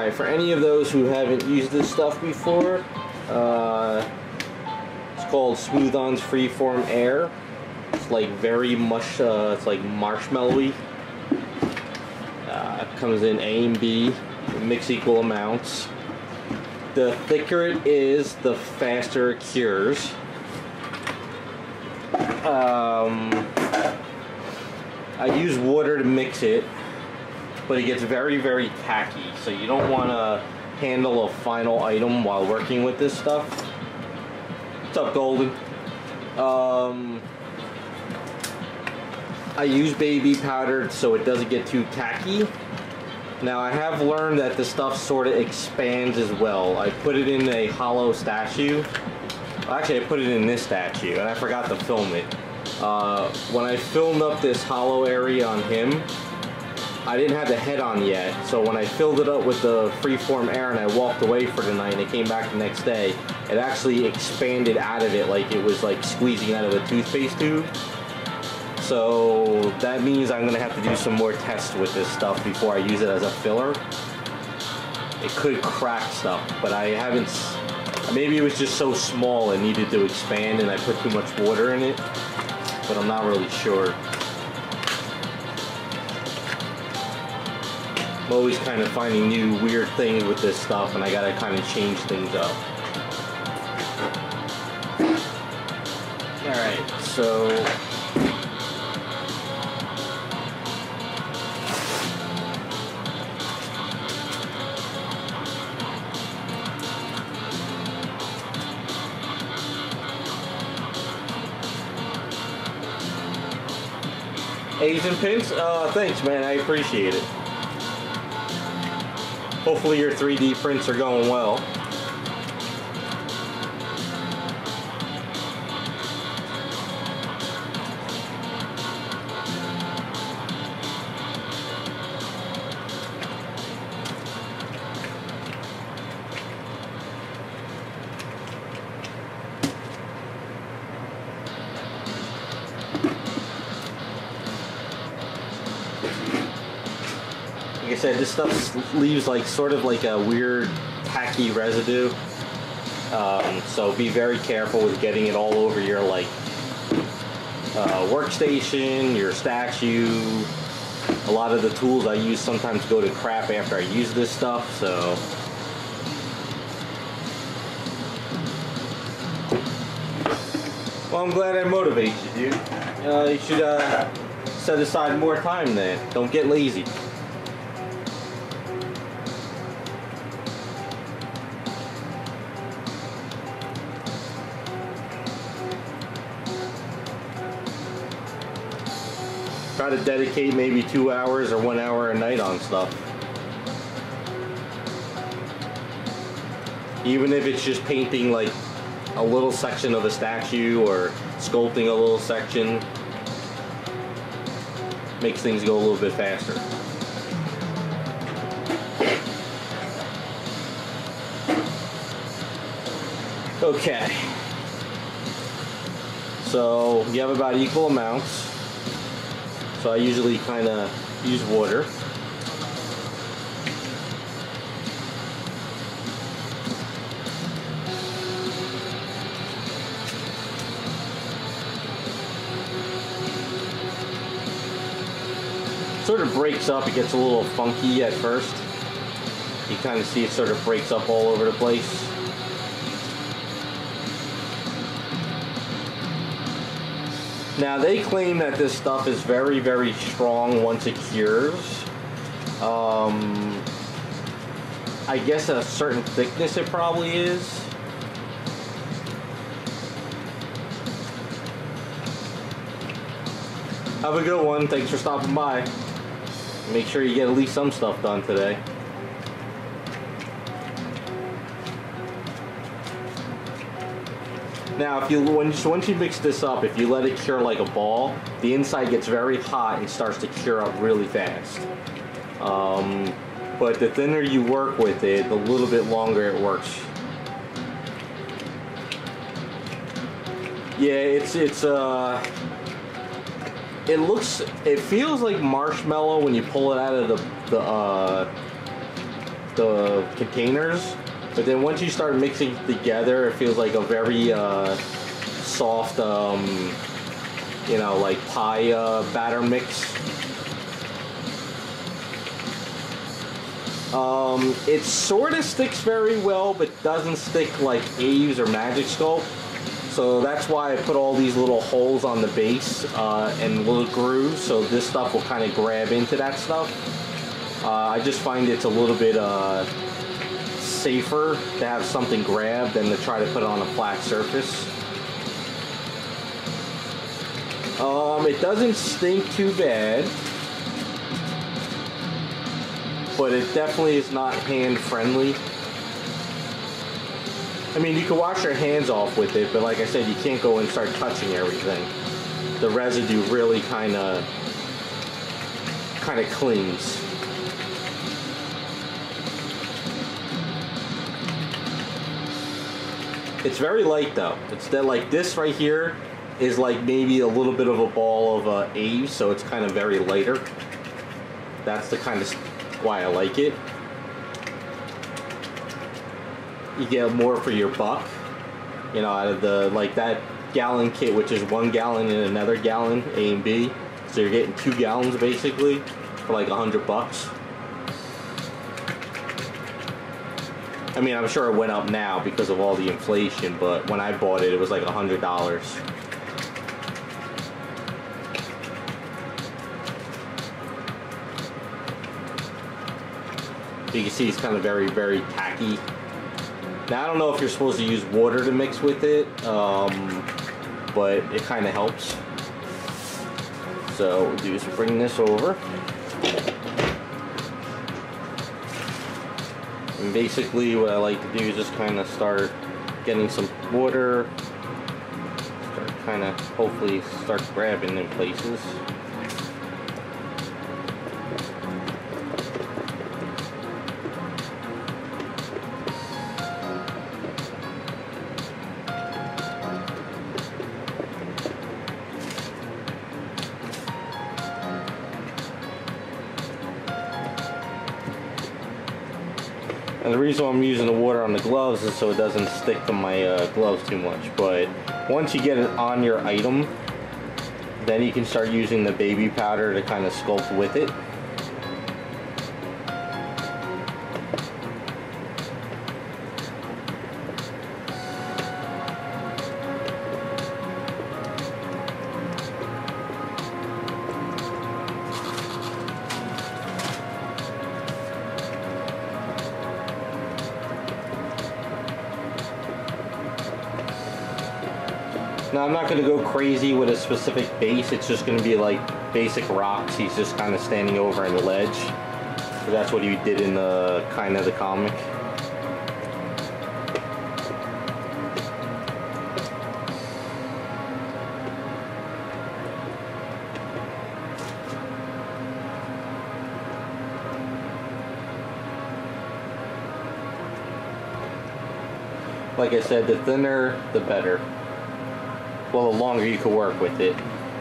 Alright, for any of those who haven't used this stuff before, uh, it's called Smooth-On's Freeform Air. It's like very much, uh, it's like marshmallowy. Uh, it comes in A and B, mix equal amounts. The thicker it is, the faster it cures. Um, I use water to mix it, but it gets very, very tacky, so you don't want to handle a final item while working with this stuff. What's up, Golden? Um, I use baby powder so it doesn't get too tacky. Now, I have learned that the stuff sort of expands as well. I put it in a hollow statue. Actually, I put it in this statue, and I forgot to film it. Uh, when I filmed up this hollow area on him, I didn't have the head on yet, so when I filled it up with the freeform air and I walked away for the night and I came back the next day, it actually expanded out of it like it was like squeezing out of a toothpaste tube. So that means I'm gonna have to do some more tests with this stuff before I use it as a filler. It could crack stuff, but I haven't, maybe it was just so small it needed to expand and I put too much water in it, but I'm not really sure. I'm always kind of finding new weird things with this stuff, and I gotta kind of change things up. Alright, so Asian Pins? Uh, thanks, man. I appreciate it. Hopefully your three D prints are going well. Like I said, this stuff leaves like sort of like a weird tacky residue. Um, so be very careful with getting it all over your like uh, workstation, your statue. A lot of the tools I use sometimes go to crap after I use this stuff, so. Well, I'm glad I motivate you, dude. Uh, you should uh, set aside more time then. Don't get lazy. Try to dedicate maybe two hours or one hour a night on stuff. Even if it's just painting like a little section of a statue or sculpting a little section, makes things go a little bit faster. Okay. So you have about equal amounts. So I usually kind of use water. Sort of breaks up, it gets a little funky at first. You kind of see it sort of breaks up all over the place. Now they claim that this stuff is very, very strong once it cures. Um, I guess at a certain thickness it probably is. Have a good one. Thanks for stopping by. Make sure you get at least some stuff done today. Now, if you once, once you mix this up, if you let it cure like a ball, the inside gets very hot and starts to cure up really fast. Um, but the thinner you work with it, the little bit longer it works. Yeah, it's it's uh, it looks, it feels like marshmallow when you pull it out of the the uh, the containers, but then once you start mixing it together, it feels like a very uh, soft, um, you know, like pie uh, batter mix. Um, it sort of sticks very well, but doesn't stick like Aves or Magic Sculpt. So that's why I put all these little holes on the base uh, and little grooves, so this stuff will kind of grab into that stuff. Uh, I just find it's a little bit uh, safer to have something grab than to try to put it on a flat surface. Um, it doesn't stink too bad, but it definitely is not hand friendly. I mean, you can wash your hands off with it, but like I said, you can't go and start touching everything. The residue really kind of kind of clings. It's very light though. It's that, like this right here is like maybe a little bit of a ball of uh, Aves, so it's kind of very lighter. That's the kind of why I like it. You get more for your buck, you know, out of the, like that gallon kit, which is one gallon and another gallon, A and B. So you're getting two gallons basically for like a hundred bucks. I mean, I'm sure it went up now because of all the inflation, but when I bought it, it was like a hundred dollars. You can see it's kind of very, very tacky. Now, I don't know if you're supposed to use water to mix with it, um, but it kind of helps. So what we'll do is bring this over. And basically what I like to do is just kind of start getting some water, start kind of hopefully start grabbing in places. And the reason I'm using the water on the gloves is so it doesn't stick to my uh, gloves too much. But once you get it on your item, then you can start using the baby powder to kind of sculpt with it. Now, I'm not going to go crazy with a specific base. It's just going to be like basic rocks. He's just kind of standing over a ledge. So that's what he did in the kind of the comic. Like I said, the thinner, the better. Well, the longer you can work with it.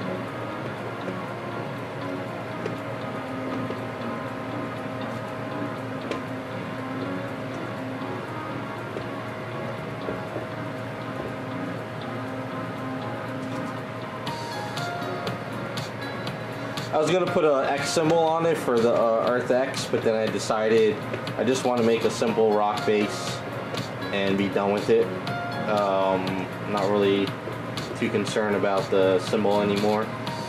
I was gonna put an X symbol on it for the uh, Earth X, but then I decided I just want to make a simple rock base and be done with it. Um, I'm not really too concerned about the symbol anymore.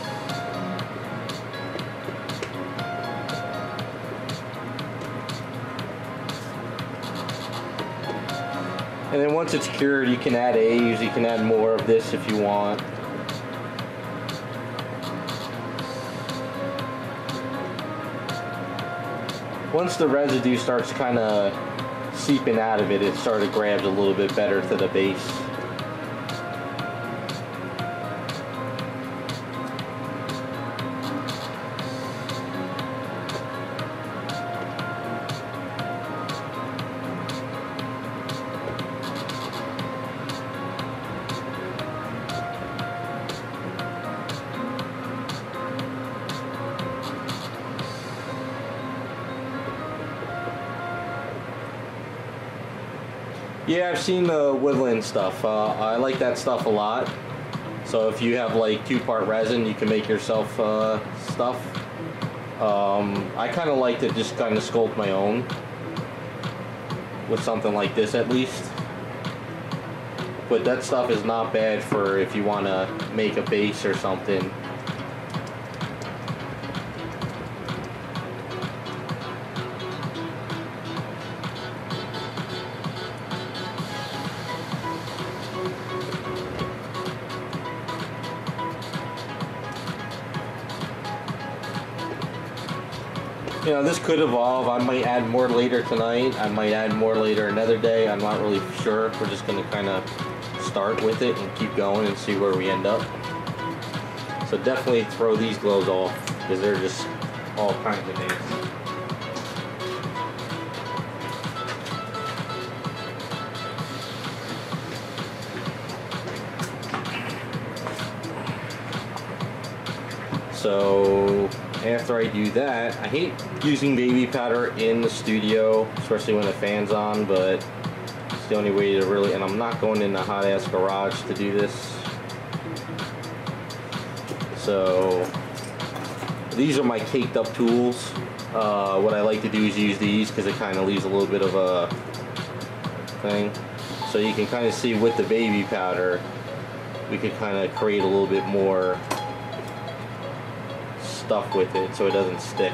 And then once it's cured, you can add Aves, you can add more of this if you want. Once the residue starts kind of seeping out of it, it sort of grabs a little bit better to the base. Yeah, I've seen the woodland stuff. Uh, I like that stuff a lot. So if you have like two-part resin, you can make yourself uh, stuff. Um, I kind of like to just kind of sculpt my own with something like this at least. But that stuff is not bad for if you want to make a base or something. You know, this could evolve. I might add more later tonight. I might add more later another day. I'm not really sure. We're just going to kind of start with it and keep going and see where we end up. So definitely throw these glows off because they're just all kinds of names. So after I do that, I hate using baby powder in the studio, especially when the fan's on, but it's the only way to really, and I'm not going in the hot ass garage to do this. So these are my caked up tools. Uh, what I like to do is use these because it kind of leaves a little bit of a thing. So you can kind of see with the baby powder, we could kind of create a little bit more stuff with it so it doesn't stick.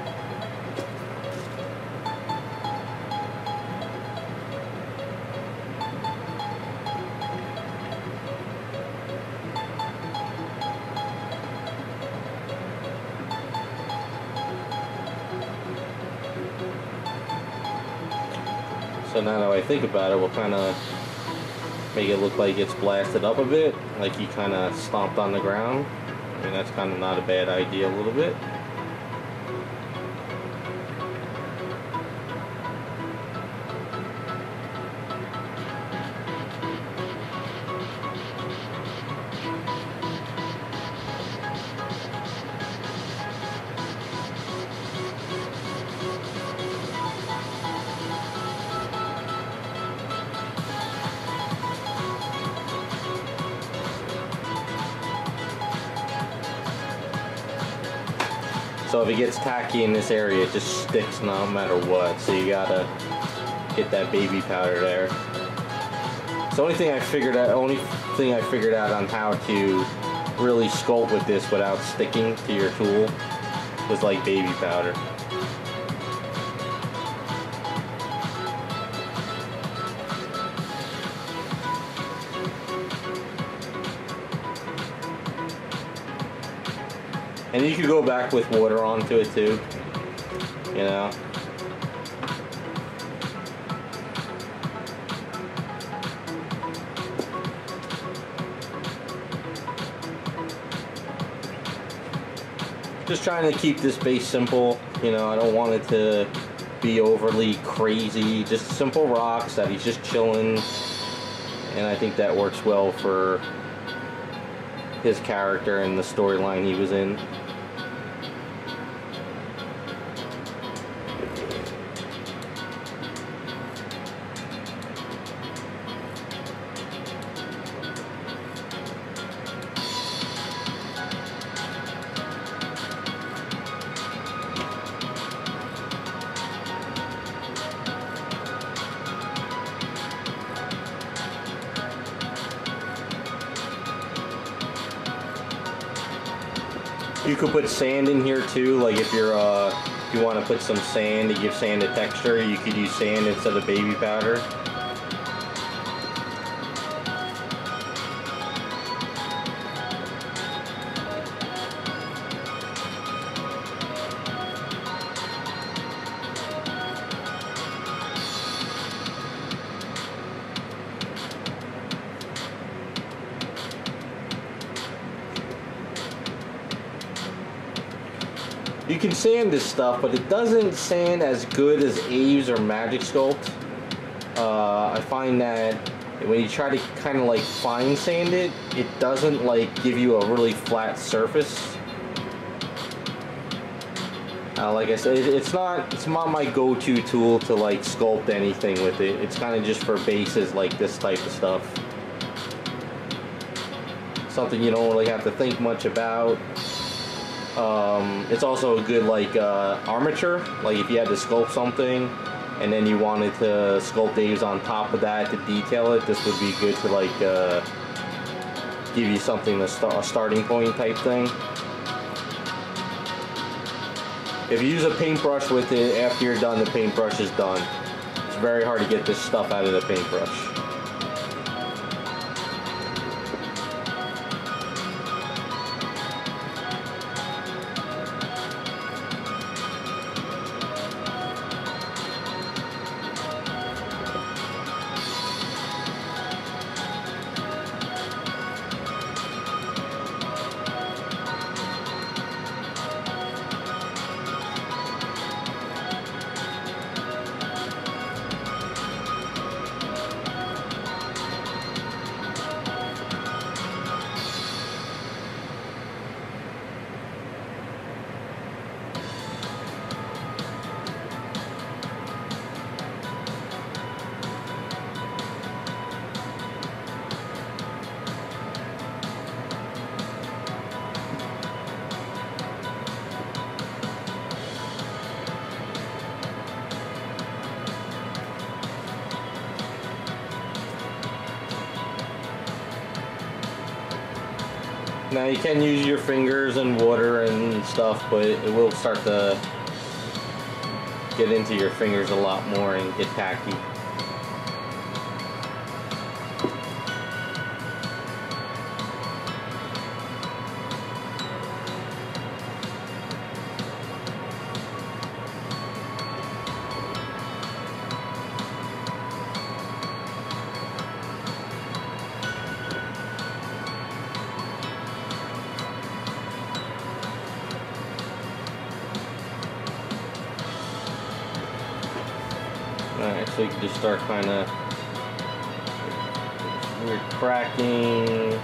So now that I think about it, we'll kind of make it look like it's blasted up a bit, like you kind of stomped on the ground. I mean, that's kind of not a bad idea a little bit. So if it gets tacky in this area, it just sticks no matter what. So you gotta get that baby powder there. It's the only thing I figured out. Only thing I figured out on how to really sculpt with this without sticking to your tool was like baby powder. And you could go back with water onto it too, you know. Just trying to keep this base simple, you know. I don't want it to be overly crazy. Just simple rocks that he's just chilling, and I think that works well for his character and the storyline he was in. You could put sand in here too, like if you're uh, if you want to put some sand to give sand a texture, you could use sand instead of baby powder. You can sand this stuff, but it doesn't sand as good as Aves or Magic Sculpt. Uh, I find that when you try to kind of like fine sand it, it doesn't like give you a really flat surface. Uh, like I said, it, it's not it's not my go-to tool to like sculpt anything with it. It's kind of just for bases like this type of stuff. Something you don't really have to think much about. Um, it's also a good like uh, armature. Like if you had to sculpt something and then you wanted to sculpt waves on top of that to detail it, this would be good to like uh, give you something to start a starting point type thing. If you use a paintbrush with it, after you're done, the paintbrush is done. It's very hard to get this stuff out of the paintbrush. Now you can use your fingers and water and stuff, but it will start to get into your fingers a lot more and get tacky. Alright, so you can just start kind of weird cracking.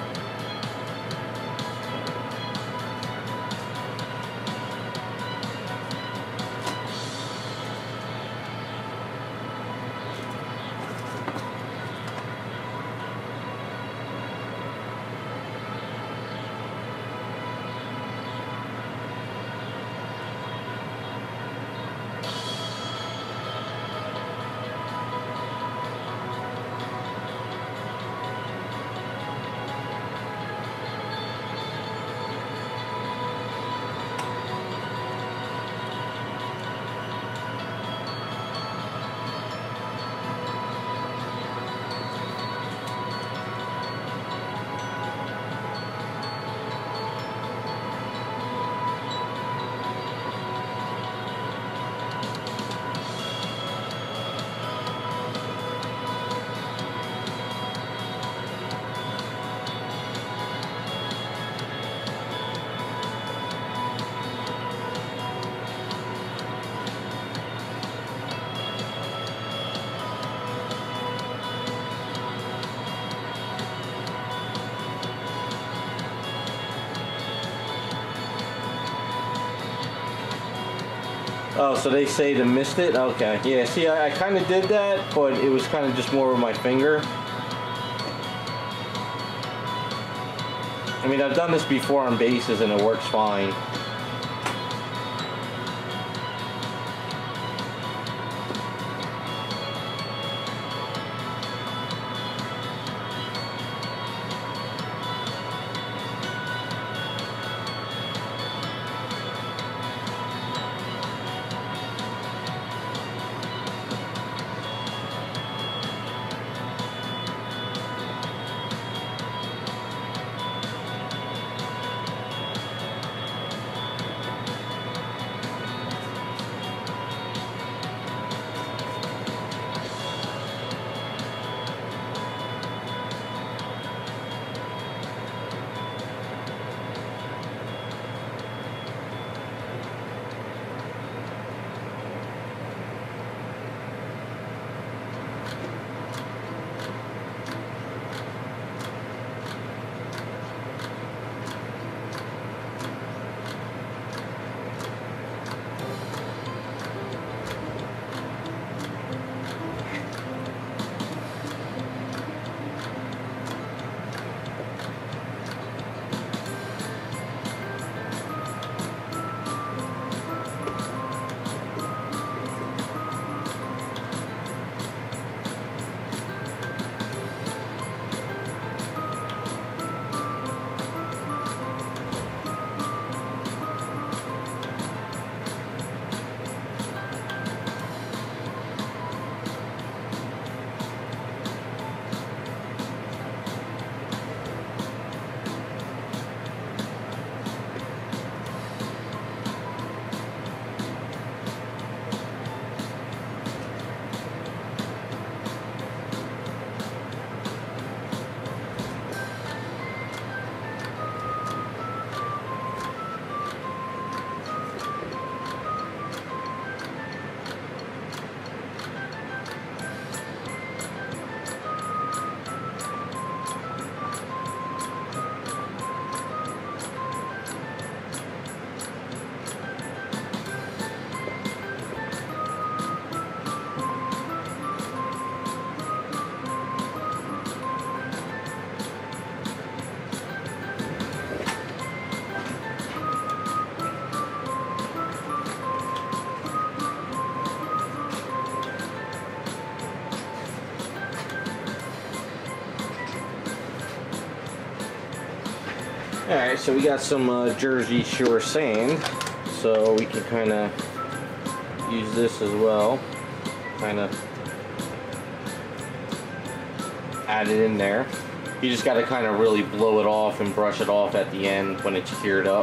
Oh, so they say to mist it? Okay. Yeah, see, I, I kind of did that, but it was kind of just more with my finger. I mean, I've done this before on bases and it works fine. Alright, so we got some uh, Jersey Shore sand, so we can kind of use this as well. Kind of add it in there. You just got to kind of really blow it off and brush it off at the end when it's cured up.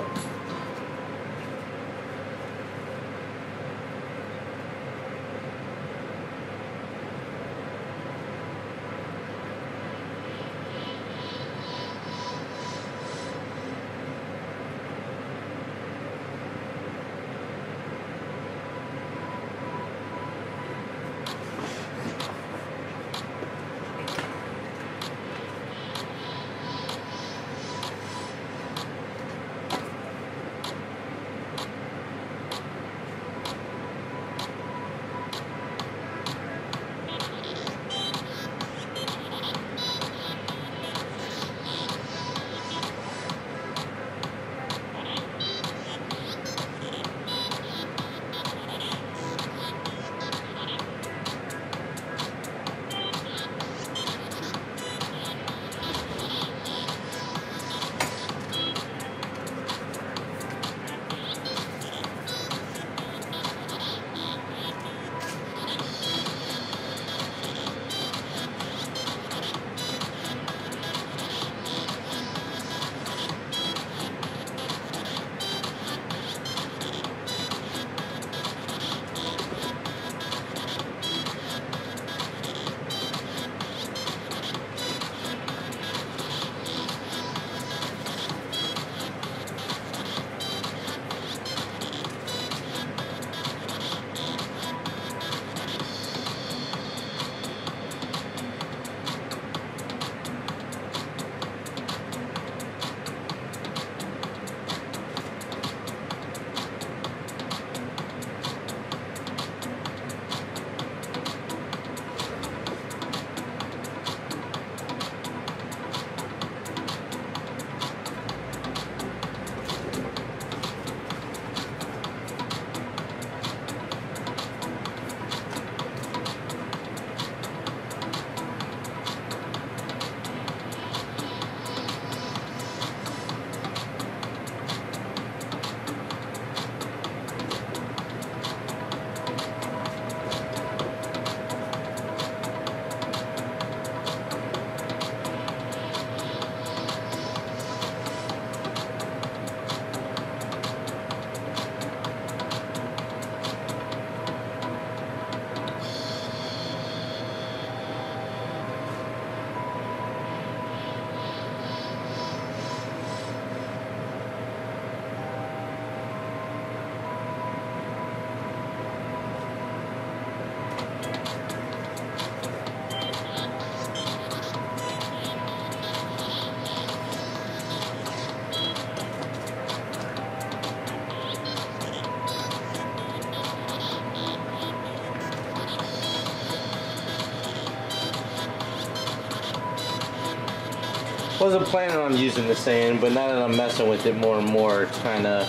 Wasn't planning on using the sand, but now that I'm messing with it more and more, it's kind of...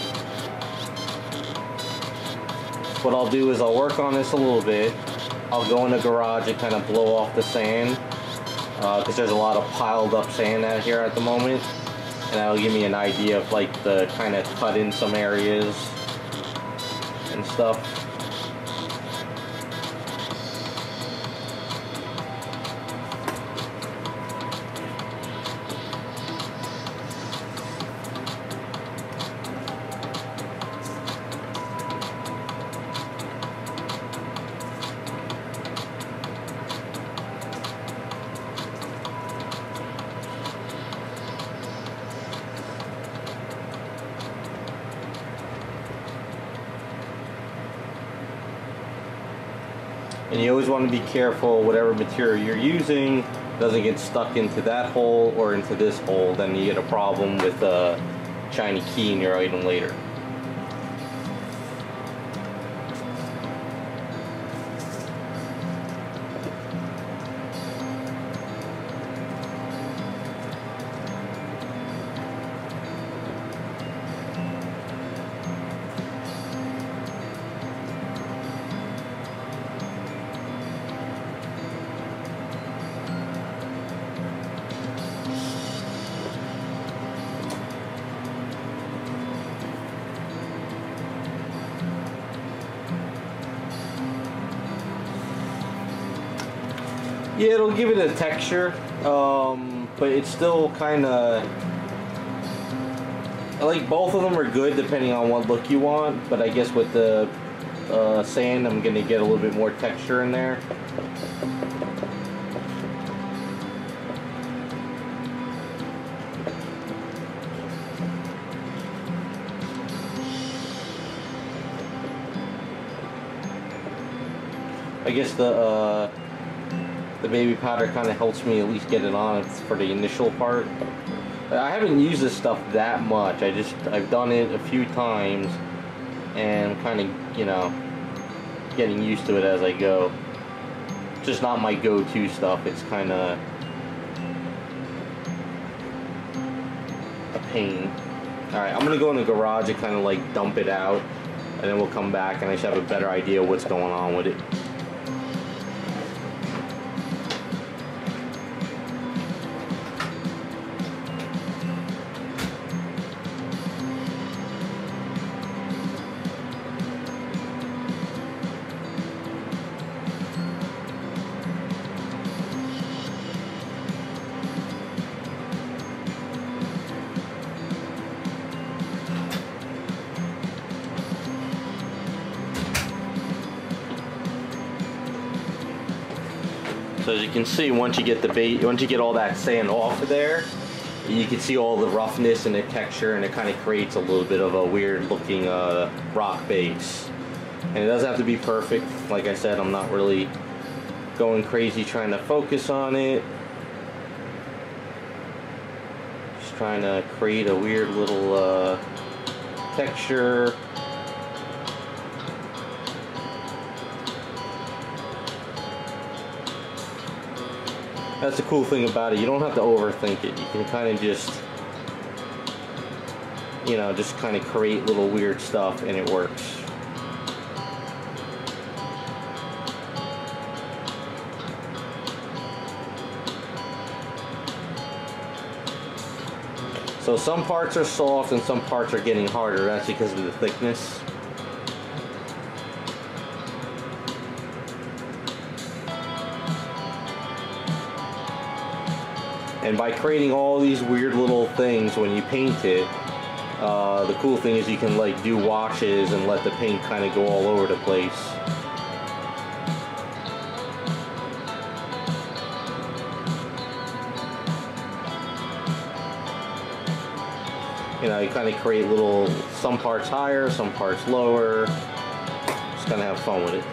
What I'll do is I'll work on this a little bit. I'll go in the garage and kind of blow off the sand, because uh, there's a lot of piled up sand out here at the moment, and that'll give me an idea of like the kind of cut in some areas and stuff. And you always want to be careful, whatever material you're using doesn't get stuck into that hole or into this hole, then you get a problem with a shiny key in your item later. Yeah, it'll give it a texture, um, but it's still kind of, I like both of them are good depending on what look you want, but I guess with the uh, sand I'm going to get a little bit more texture in there. I guess the uh, the baby powder kind of helps me at least get it on for the initial part. I haven't used this stuff that much. I just I've done it a few times, and I'm kind of, you know, getting used to it as I go. It's just not my go-to stuff. It's kind of a pain. All right, I'm gonna go in the garage and kind of like dump it out, and then we'll come back and I should have a better idea what's going on with it. So as you can see, once you get the bait, once you get all that sand off of there, you can see all the roughness and the texture, and it kind of creates a little bit of a weird looking uh, rock base. And it doesn't have to be perfect. Like I said, I'm not really going crazy trying to focus on it. Just trying to create a weird little uh, texture. That's the cool thing about it. You don't have to overthink it. You can kind of just, you know, just kind of create little weird stuff and it works. So some parts are soft and some parts are getting harder. That's because of the thickness. And by creating all these weird little things when you paint it, uh, the cool thing is you can like do washes and let the paint kind of go all over the place. You know, you kind of create little, some parts higher, some parts lower. Just kind of have fun with it.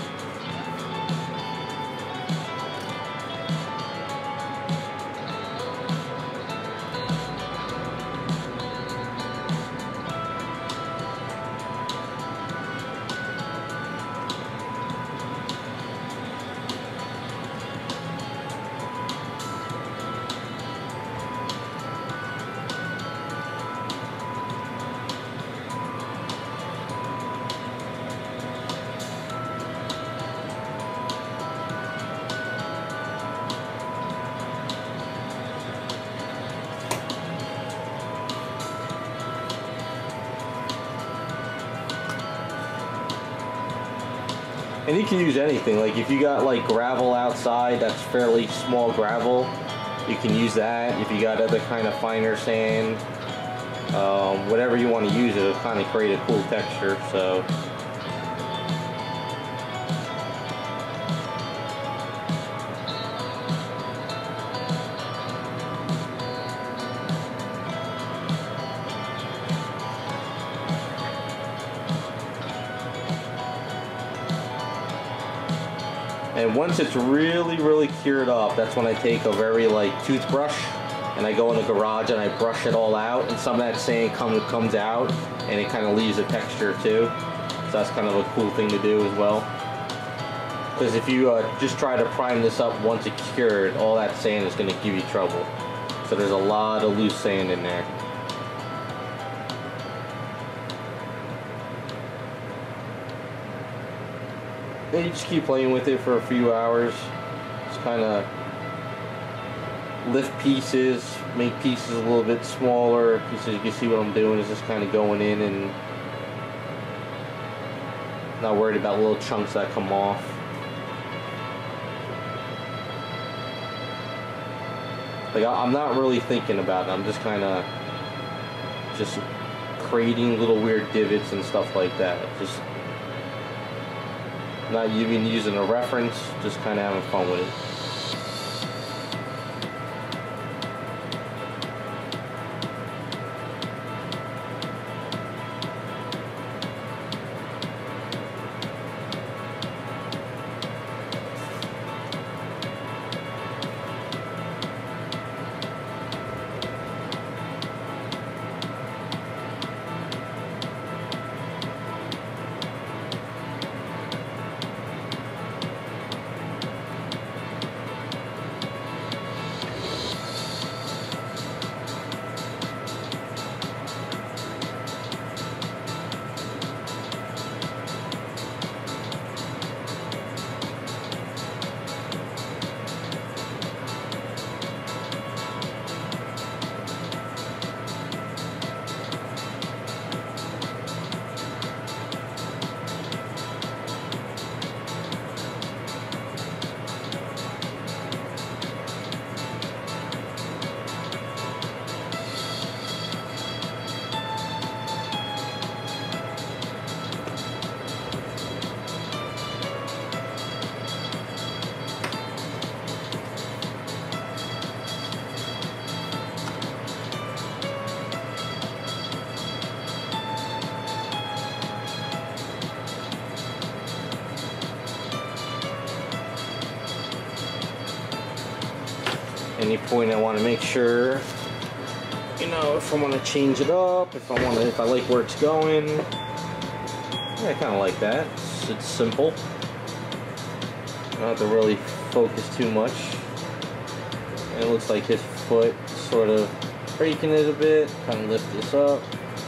And you can use anything, like if you got like gravel outside that's fairly small gravel, you can use that. If you got other kind of finer sand, um, whatever you want to use, it'll kind of create a cool texture. So and once it's really, really cured up, that's when I take a very like toothbrush and I go in the garage and I brush it all out, and some of that sand comes comes out and it kind of leaves a texture too. So that's kind of a cool thing to do as well. Because if you uh, just try to prime this up once it's cured, all that sand is going to give you trouble. So there's a lot of loose sand in there. And you just keep playing with it for a few hours. Just kind of lift pieces, make pieces a little bit smaller. So you can see what I'm doing is just kind of going in and not worried about little chunks that come off. Like, I'm not really thinking about it. I'm just kind of just creating little weird divots and stuff like that. Just not even using a reference, just kind of having fun with it. Any point I want to make sure, you know, if I want to change it up, if I want to, if I like where it's going. Yeah, I kind of like that. It's, it's simple. I don't have to really focus too much. And it looks like his foot sort of breaking it a bit. Kind of lift this up.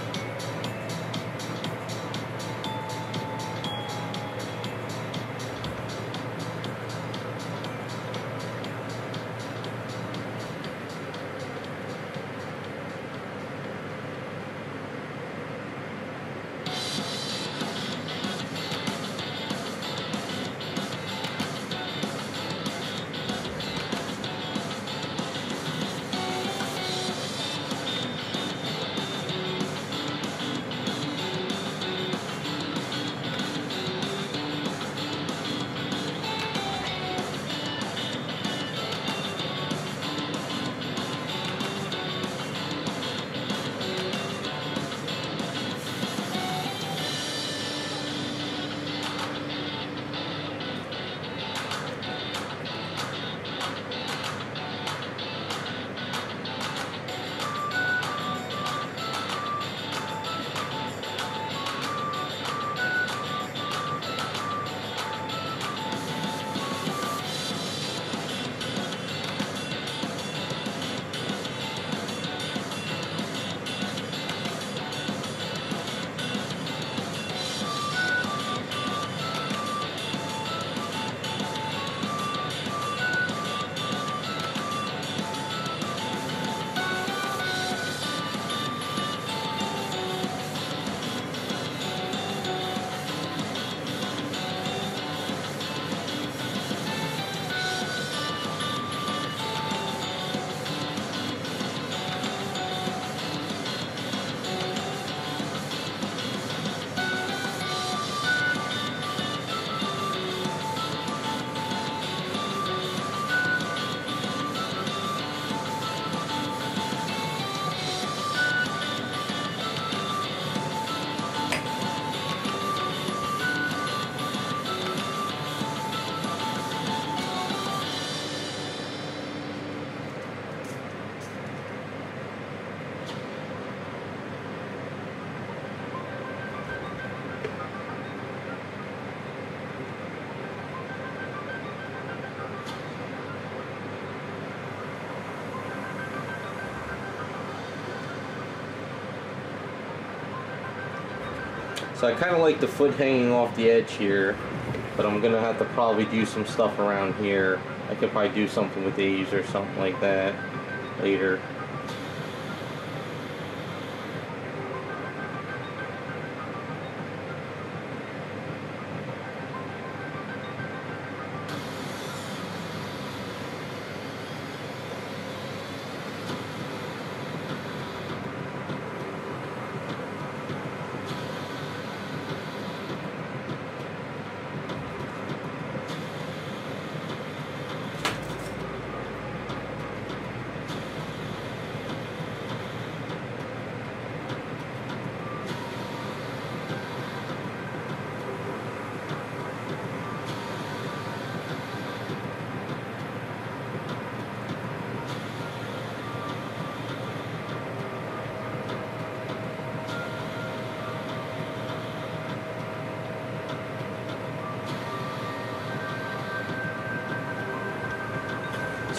So I kind of like the foot hanging off the edge here, but I'm gonna have to probably do some stuff around here. I could probably do something with these or something like that later.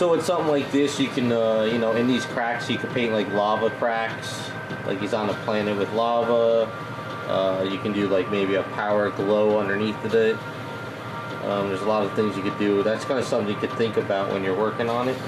So with something like this, you can, uh, you know, in these cracks, you can paint like lava cracks, like he's on a planet with lava. Uh, you can do like maybe a power glow underneath of it. Um, there's a lot of things you could do. That's kind of something you could think about when you're working on it.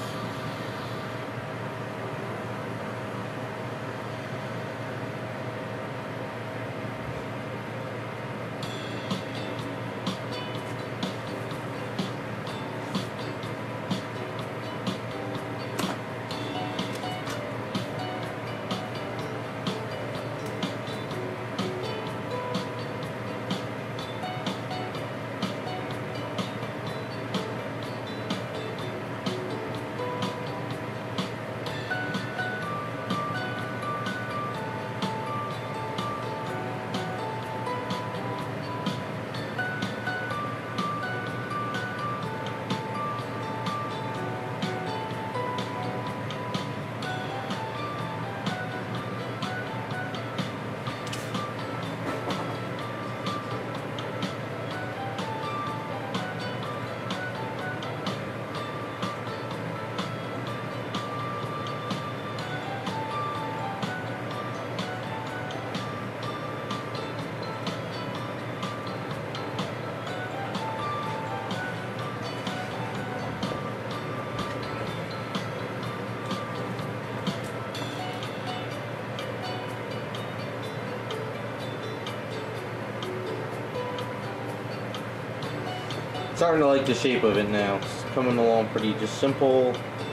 Starting to like the shape of it now. It's coming along pretty just simple.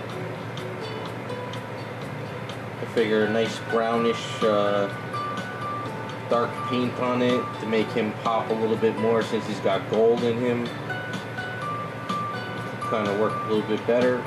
I figure a nice brownish uh, dark paint on it to make him pop a little bit more since he's got gold in him. Kind of work a little bit better.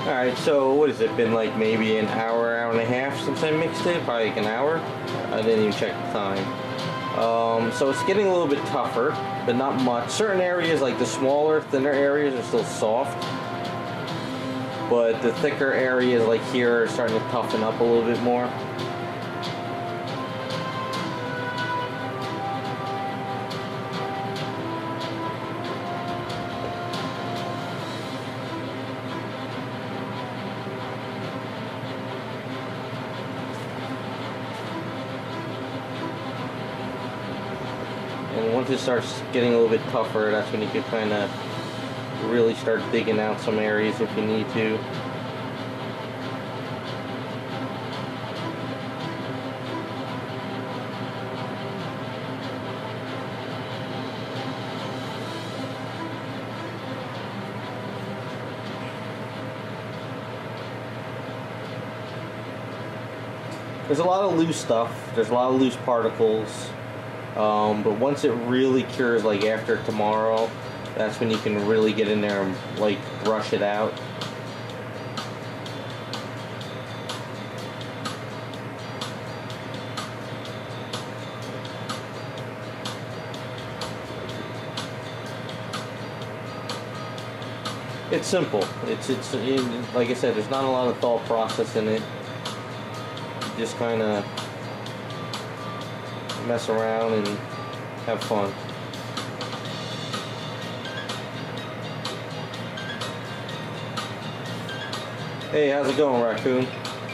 Alright, so what has it been, like maybe an hour, hour and a half since I mixed it? Probably like an hour. I didn't even check the time. Um, so it's getting a little bit tougher, but not much. Certain areas, like the smaller, thinner areas, are still soft. But the thicker areas, like here, are starting to toughen up a little bit more. And once it starts getting a little bit tougher, that's when you can kind of really start digging out some areas if you need to. There's a lot of loose stuff, there's a lot of loose particles. Um, but once it really cures, like after tomorrow, that's when you can really get in there and like brush it out. It's simple. It's it's it, like I said, there's not a lot of thought process in it. You just kind of mess around and have fun. Hey, how's it going, Raccoon?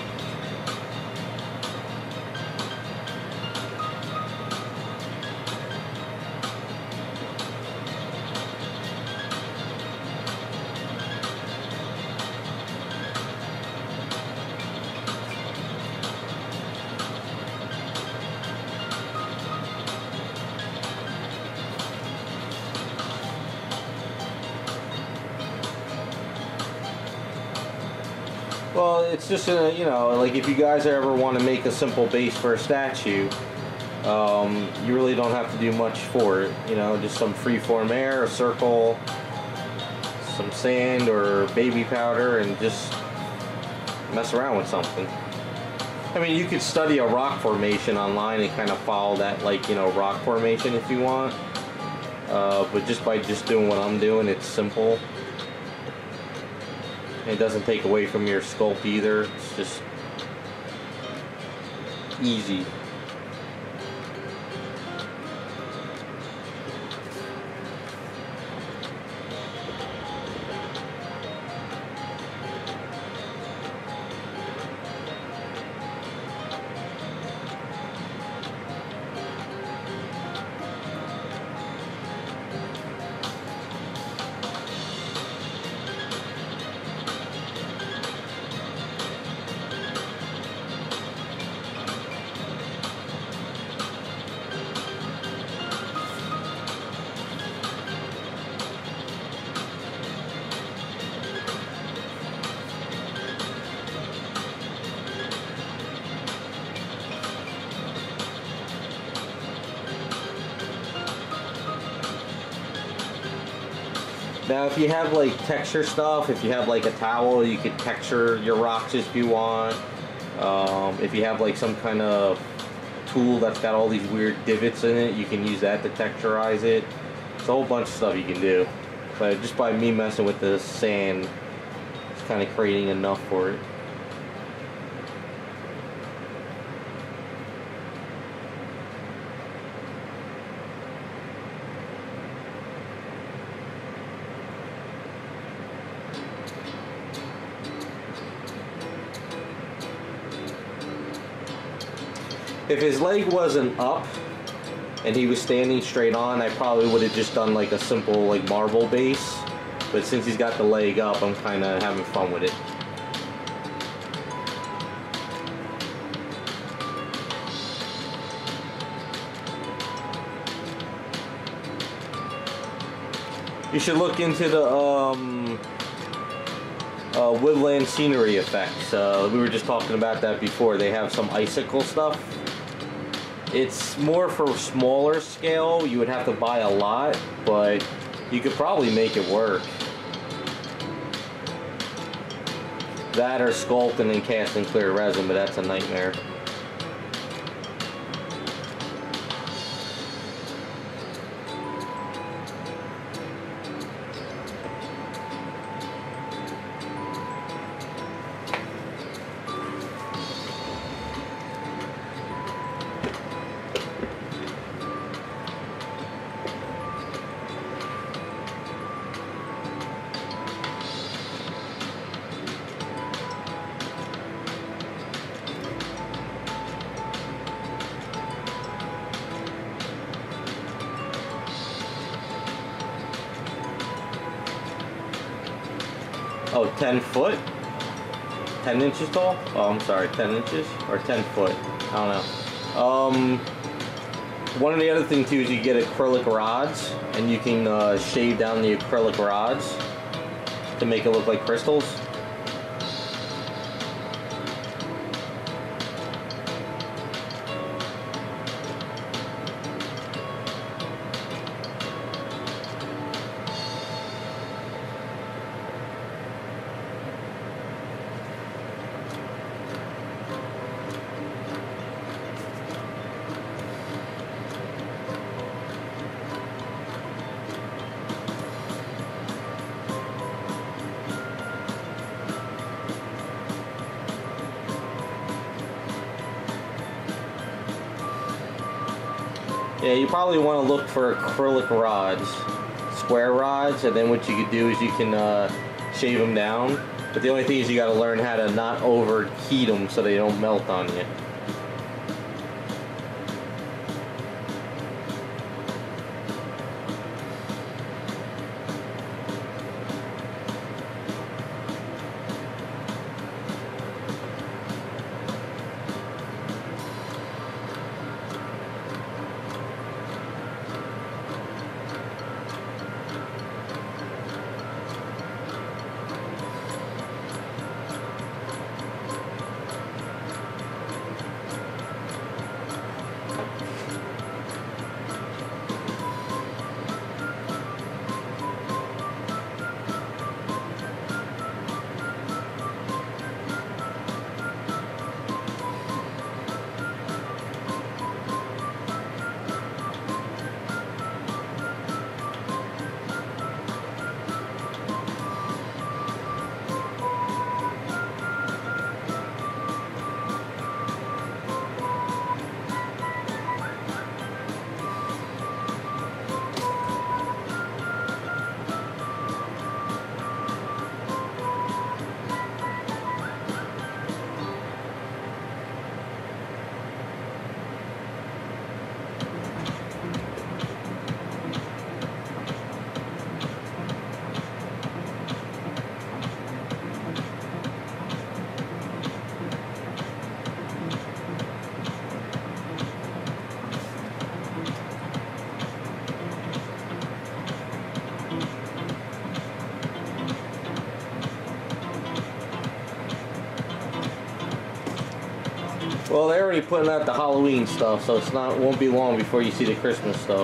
Well, it's just, a, you know, like if you guys ever want to make a simple base for a statue, um, you really don't have to do much for it. You know, just some freeform air, a circle, some sand or baby powder, and just mess around with something. I mean, you could study a rock formation online and kind of follow that, like, you know, rock formation if you want. Uh, but just by just doing what I'm doing, it's simple. It doesn't take away from your sculpt either. It's just easy. Now, if you have like texture stuff, if you have like a towel, you could texture your rocks if you want. Um, if you have like some kind of tool that's got all these weird divots in it, you can use that to texturize it. It's a whole bunch of stuff you can do. But just by me messing with the sand, it's kind of creating enough for it. If his leg wasn't up and he was standing straight on, I probably would have just done like a simple like marble base. But since he's got the leg up, I'm kind of having fun with it. You should look into the um, uh, woodland scenery effects. Uh, we were just talking about that before. They have some icicle stuff. It's more for smaller scale. You would have to buy a lot, but you could probably make it work. That or sculpt and then cast in clear resin, but that's a nightmare. Oh, ten foot? ten inches tall? Oh, I'm sorry, ten inches? Or ten foot? I don't know. Um, one of the other things too is you get acrylic rods, and you can uh, shave down the acrylic rods to make it look like crystals. Yeah, you probably want to look for acrylic rods, square rods, and then what you could do is you can uh, shave them down. But the only thing is you got to learn how to not overheat them so they don't melt on you. Well, they're already putting out the Halloween stuff, so it's not won't be long before you see the Christmas stuff.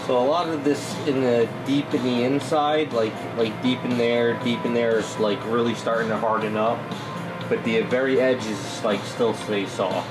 So a lot of this in the deep in the inside, like like deep in there, deep in there is like really starting to harden up, but the very edge is like still stay soft.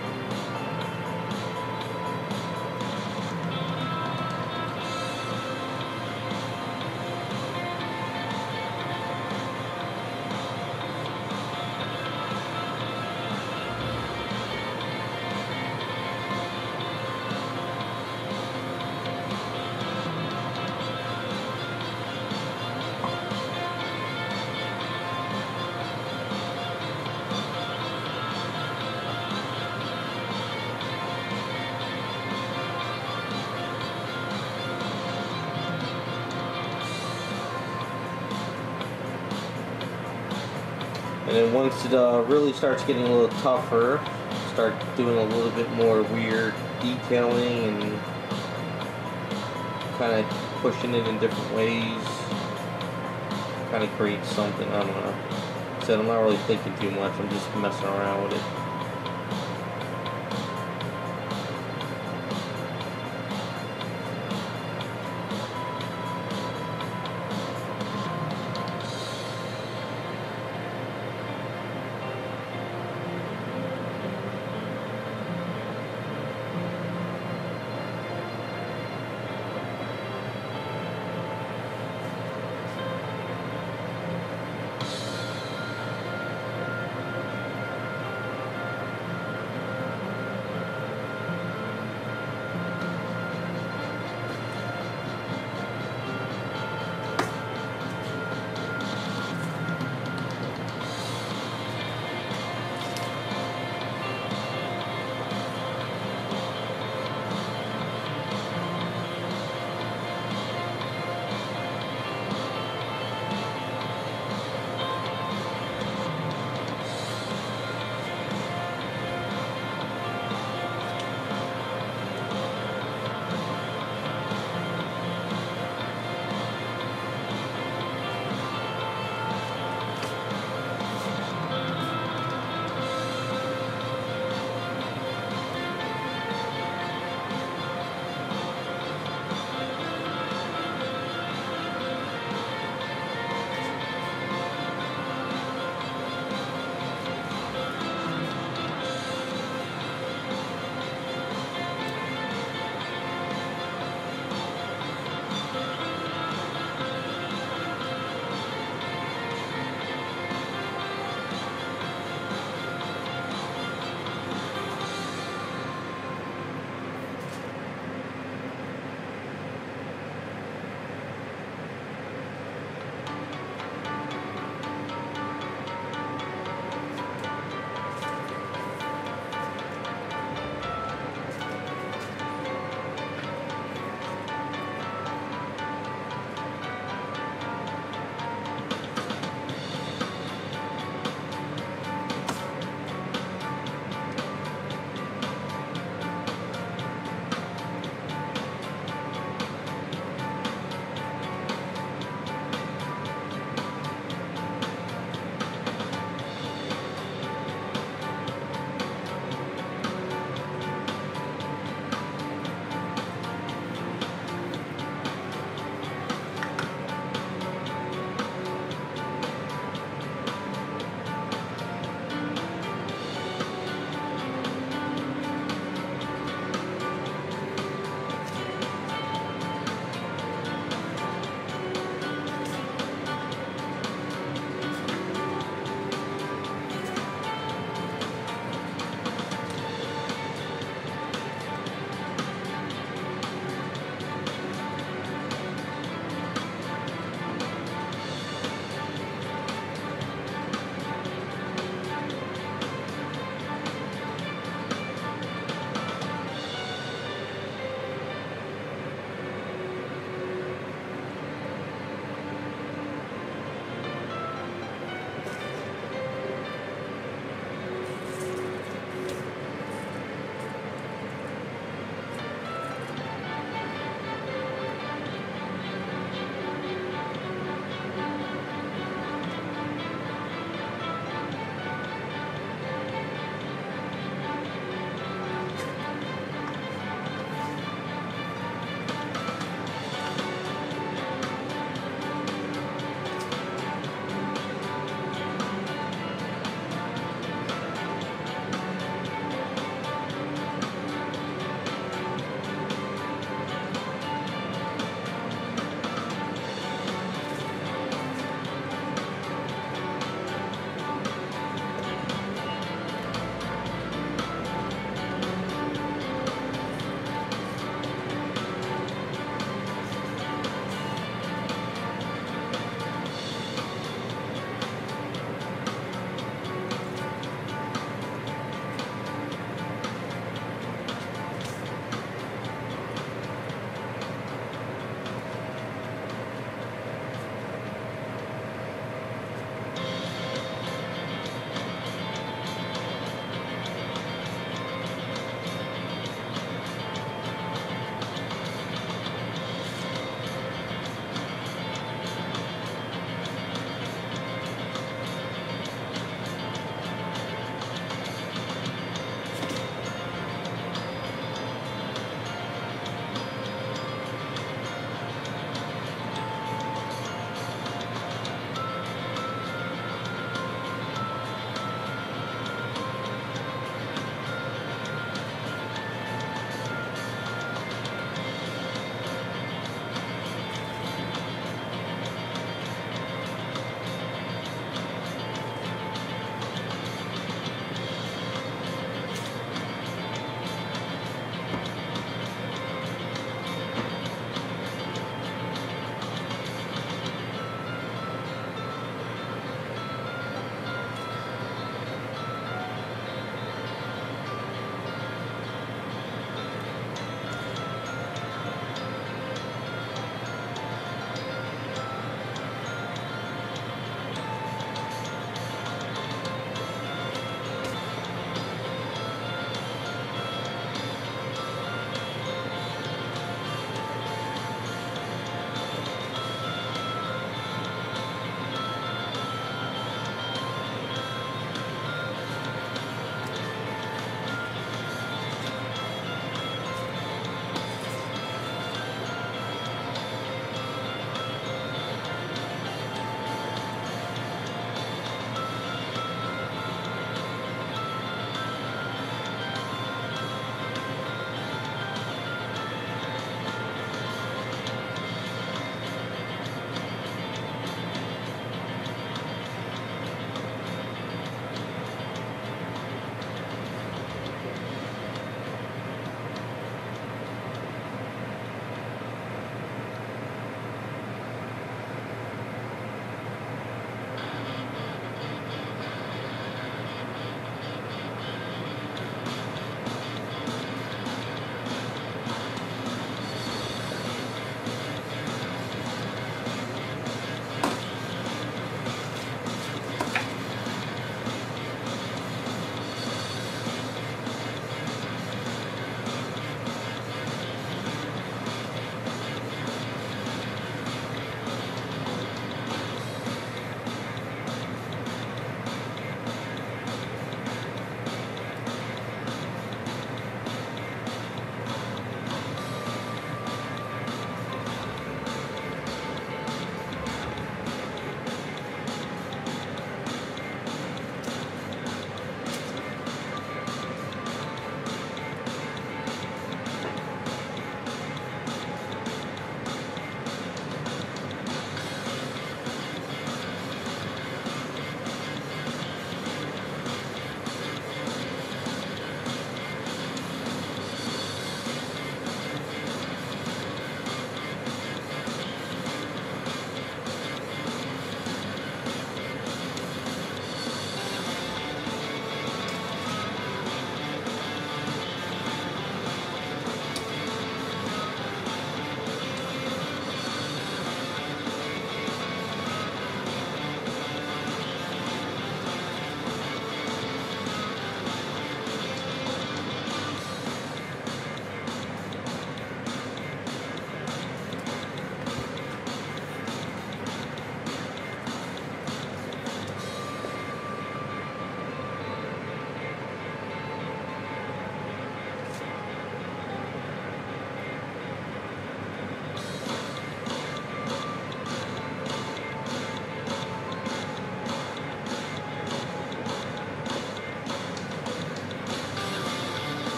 And then once it uh, really starts getting a little tougher, start doing a little bit more weird detailing and kind of pushing it in different ways. Kind of creates something, I don't know. Like I said, I'm not really thinking too much, I'm just messing around with it.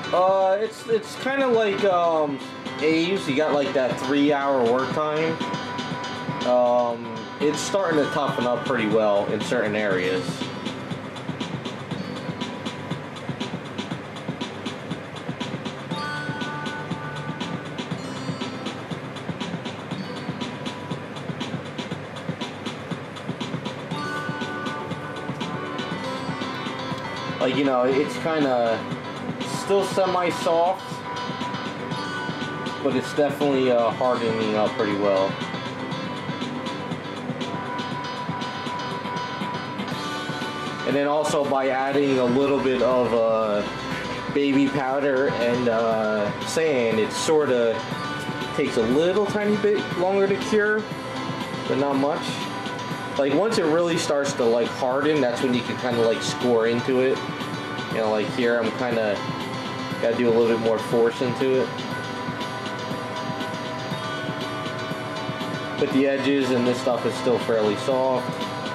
Uh, it's it's kind of like um, Aves. You got like that three-hour work time. Um, it's starting to toughen up pretty well in certain areas. Like, you know, it's kind of still semi-soft, but it's definitely uh, hardening up pretty well. And then also by adding a little bit of uh, baby powder and uh, sand, it sort of takes a little tiny bit longer to cure, but not much. Like once it really starts to like harden, that's when you can kind of like score into it. You know, like here I'm kind of got to do a little bit more force into it. But the edges and this stuff is still fairly soft.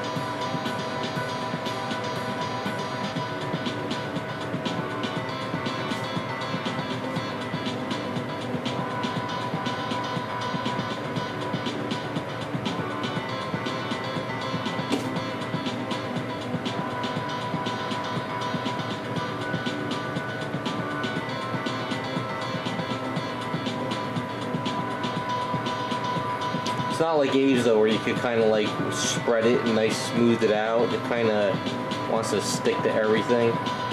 It's not like Aves though, where you could kind of like spread it and nice smooth it out. It kind of wants to stick to everything.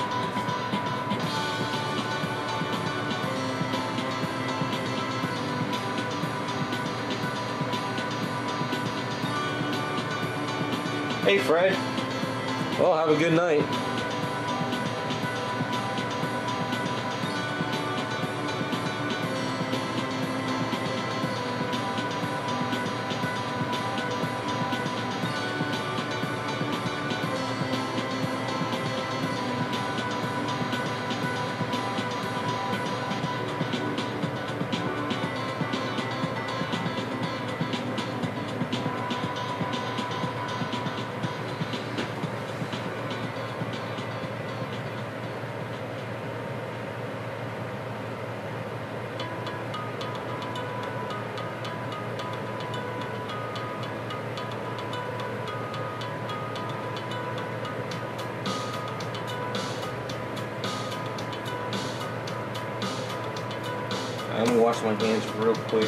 Hey Fred. Well, have a good night. Let me wash my hands real quick.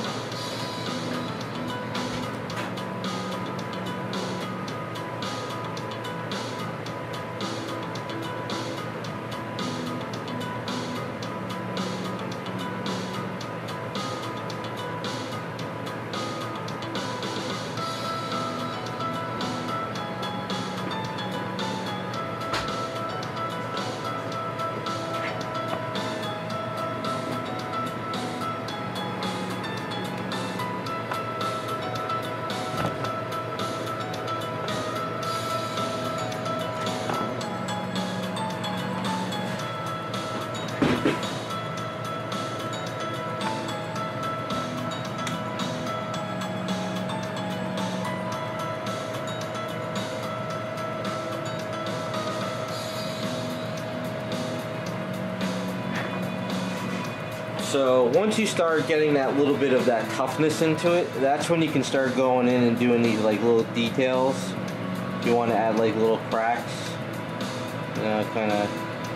So once you start getting that little bit of that toughness into it, that's when you can start going in and doing these like little details. You want to add like little cracks, you know, kind of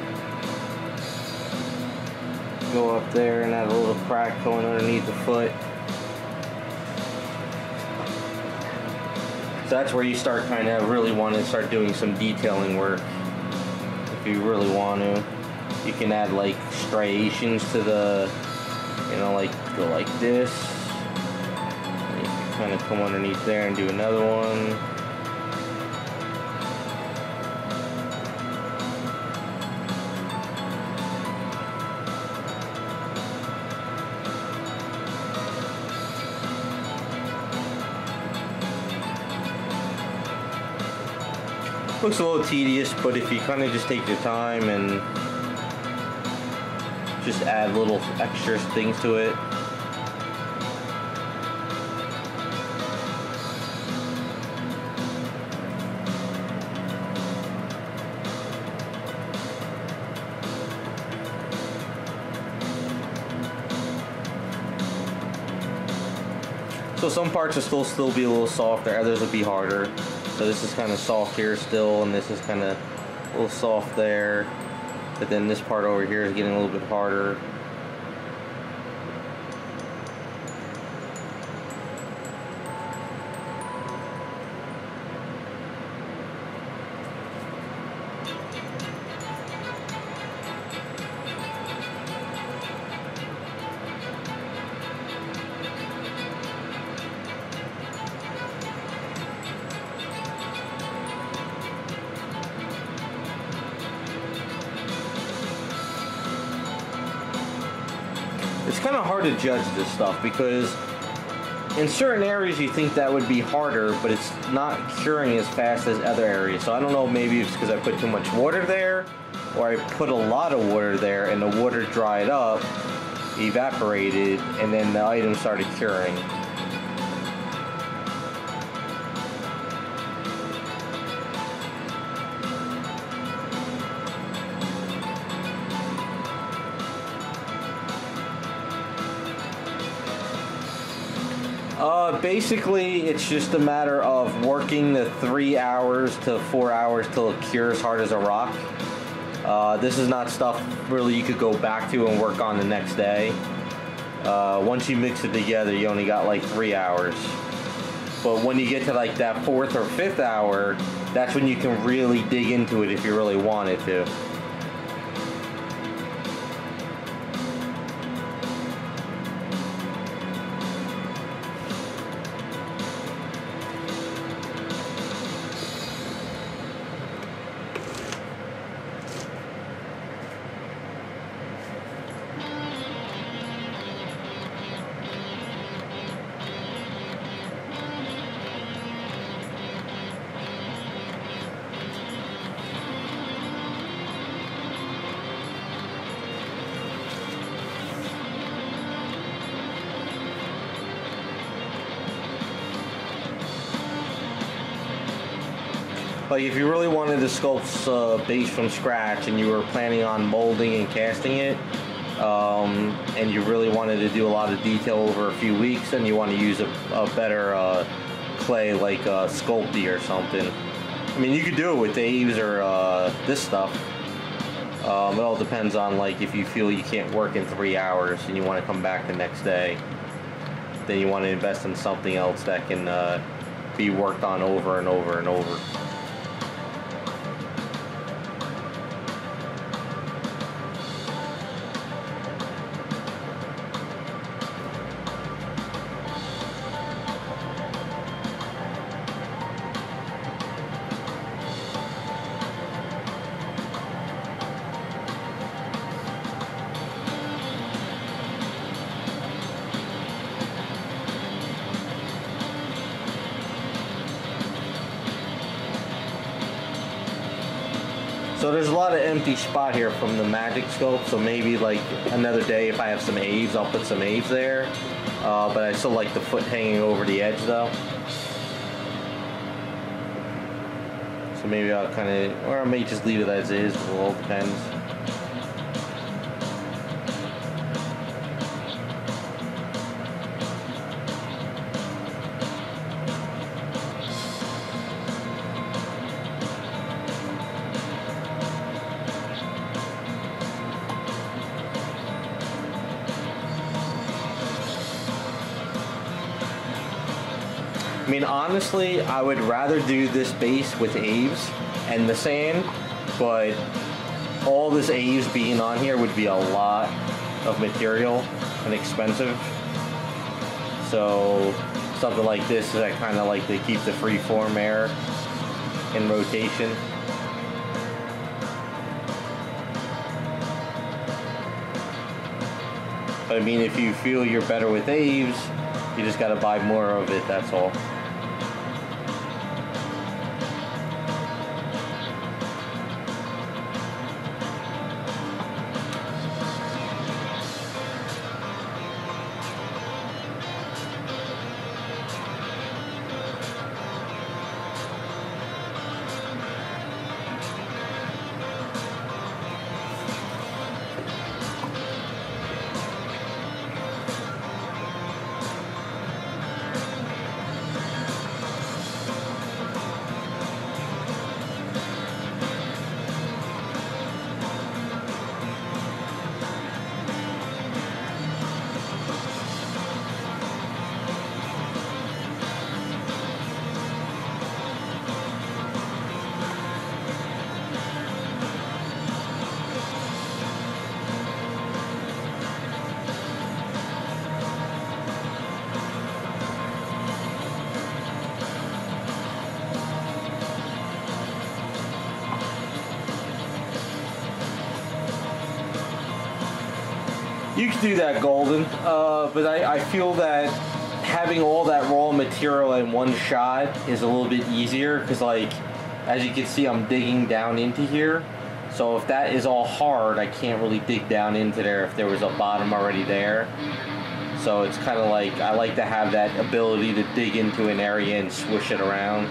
go up there and add a little crack going underneath the foot. So that's where you start kind of really want to start doing some detailing work. If you really want to, you can add like striations to the, you know, like go like this. And you can kind of come underneath there and do another one. Looks a little tedious, but if you kind of just take your time and just add little extra things to it. So some parts will still still be a little softer, others will be harder. So this is kind of soft here still, and this is kind of a little soft there. But then this part over here is getting a little bit harder. It's kind of hard to judge this stuff because in certain areas you think that would be harder, but it's not curing as fast as other areas. So I don't know, maybe it's because I put too much water there, or I put a lot of water there and the water dried up, evaporated, and then the item started curing. Uh, basically, it's just a matter of working the three hours to four hours till it cures hard as a rock. Uh, this is not stuff really you could go back to and work on the next day. Uh, once you mix it together, you only got like three hours. But when you get to like that fourth or fifth hour, that's when you can really dig into it if you really wanted to. Like if you really wanted to sculpt a uh, base from scratch and you were planning on molding and casting it, um, and you really wanted to do a lot of detail over a few weeks, and you want to use a, a better uh, clay like uh, Sculpey or something. I mean, you could do it with Aves or uh, this stuff. Um, it all depends on like if you feel you can't work in three hours and you want to come back the next day. Then you want to invest in something else that can uh, be worked on over and over and over. So there's a lot of empty spot here from the Magic Sculpt, so maybe like another day if I have some Aves, I'll put some Aves there. Uh, but I still like the foot hanging over the edge though. So maybe I'll kind of, or I may just leave it as is, it all depends. I mean, honestly, I would rather do this base with Aves and the sand, but all this Aves being on here would be a lot of material and expensive. So something like this is I kind of like to keep the free form air in rotation. But I mean, if you feel you're better with Aves, you just gotta buy more of it, that's all. You can do that, Golden, uh, but I, I feel that having all that raw material in one shot is a little bit easier, because like, as you can see, I'm digging down into here. So if that is all hard, I can't really dig down into there if there was a bottom already there. So it's kind of like, I like to have that ability to dig into an area and swish it around.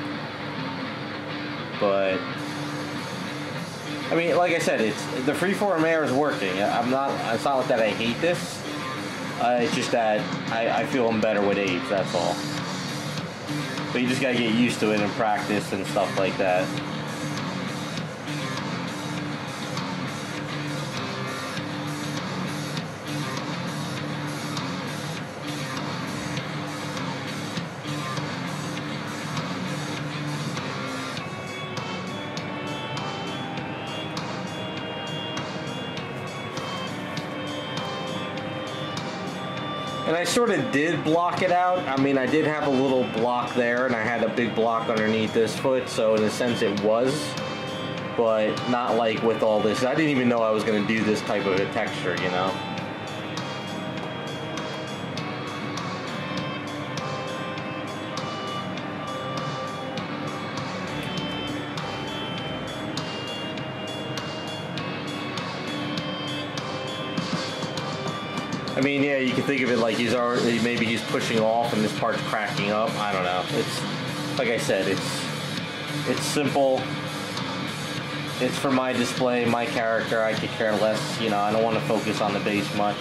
But, I mean, like I said, it's the freeform air is working. I'm not, it's not like that I hate this. Uh, it's just that I, I feel I'm better with apes, that's all. But you just gotta get used to it and practice and stuff like that. And I sort of did block it out. I mean, I did have a little block there, and I had a big block underneath this foot, so in a sense it was, but not like with all this. I didn't even know I was going to do this type of a texture, you know? I mean, yeah, you can think of it like he's already, maybe he's pushing off and this part's cracking up. I don't know. It's, like I said, it's, it's simple. It's for my display, my character. I could care less, you know, I don't want to focus on the base much.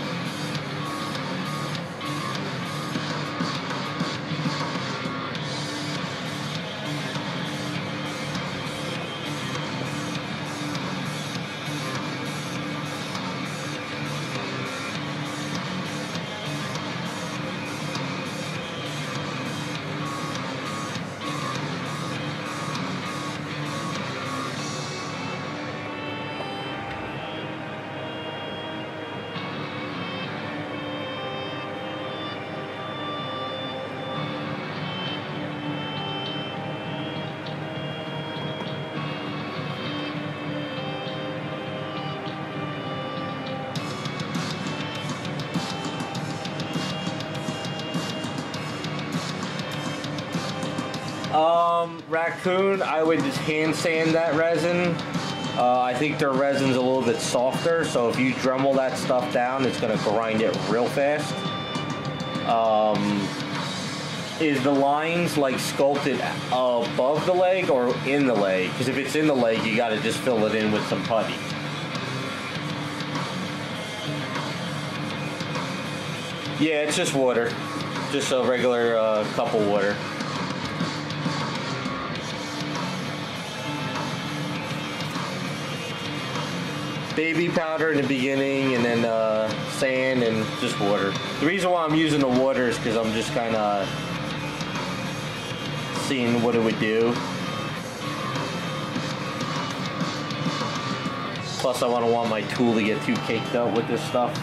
Um, Raccoon, I would just hand sand that resin. Uh, I think their resin's a little bit softer, so if you Dremel that stuff down, it's going to grind it real fast. Um, is the lines like sculpted above the leg or in the leg? Because if it's in the leg, you got to just fill it in with some putty. Yeah, it's just water. Just a regular uh, cup of water. Baby powder in the beginning, and then uh, sand and just water. The reason why I'm using the water is because I'm just kind of seeing what it would do. Plus I want to want my tool to get too caked up with this stuff.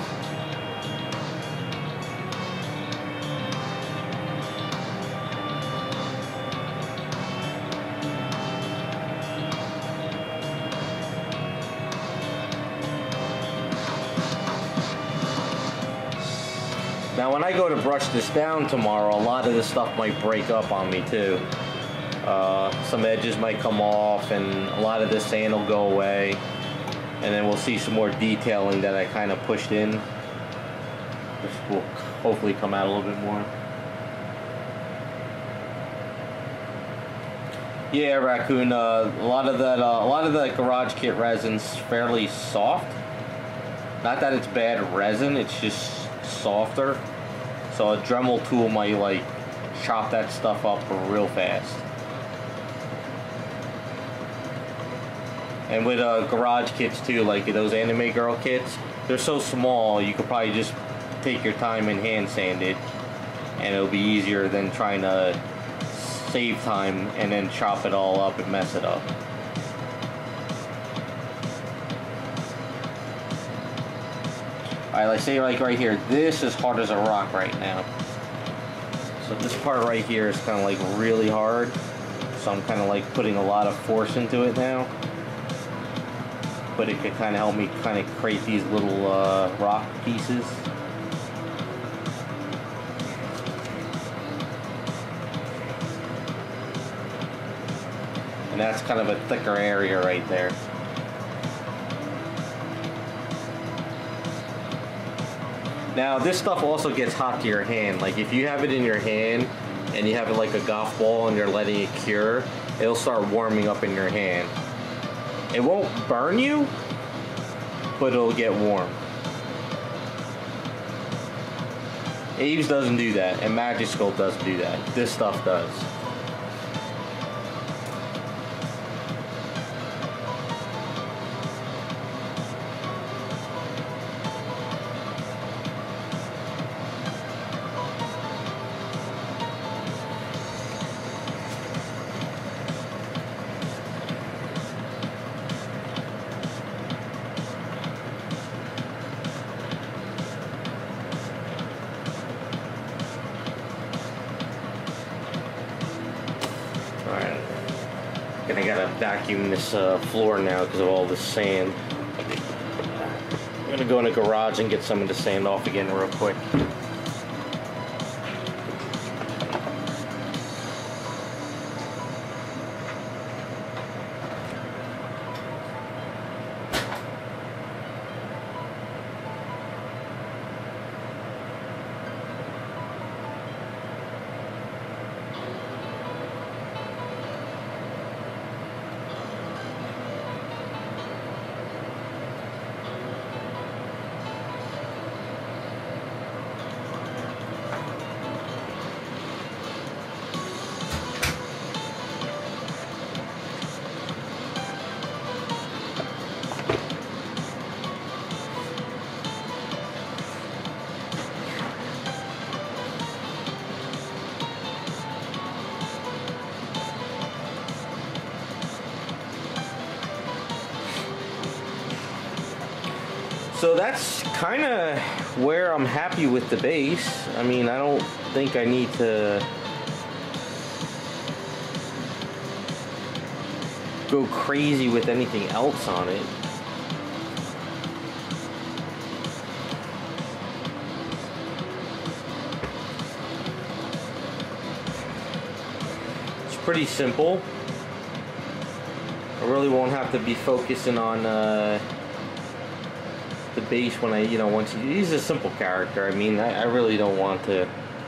Now when I go to brush this down tomorrow, a lot of this stuff might break up on me too. Uh, some edges might come off and a lot of this sand will go away. And then we'll see some more detailing that I kind of pushed in. This will hopefully come out a little bit more. Yeah, Raccoon, uh, a lot of that, uh, a lot of that Garage Kit resin's fairly soft. Not that it's bad resin, it's just softer, so a Dremel tool might like chop that stuff up real fast. And with uh, Garage Kits too, like those Anime Girl kits, they're so small you could probably just take your time and hand sand it, and it'll be easier than trying to save time and then chop it all up and mess it up. Alright, let's say like right here, this is hard as a rock right now. So this part right here is kind of like really hard. So I'm kind of like putting a lot of force into it now. but it could kind of help me kind of create these little uh, rock pieces. And that's kind of a thicker area right there. Now this stuff also gets hot to your hand. Like if you have it in your hand and you have it like a golf ball and you're letting it cure, it'll start warming up in your hand. It won't burn you, but it'll get warm. Aves doesn't do that, and Magic Sculpt doesn't do that. This stuff does. And I gotta vacuum this uh, floor now because of all this sand. I'm gonna go in the garage and get some of the sand off again real quick. So that's kind of where I'm happy with the base. I mean, I don't think I need to go crazy with anything else on it. It's pretty simple. I really won't have to be focusing on uh, the base when I, you know, once you, he's a simple character. I mean, I, I really don't want to.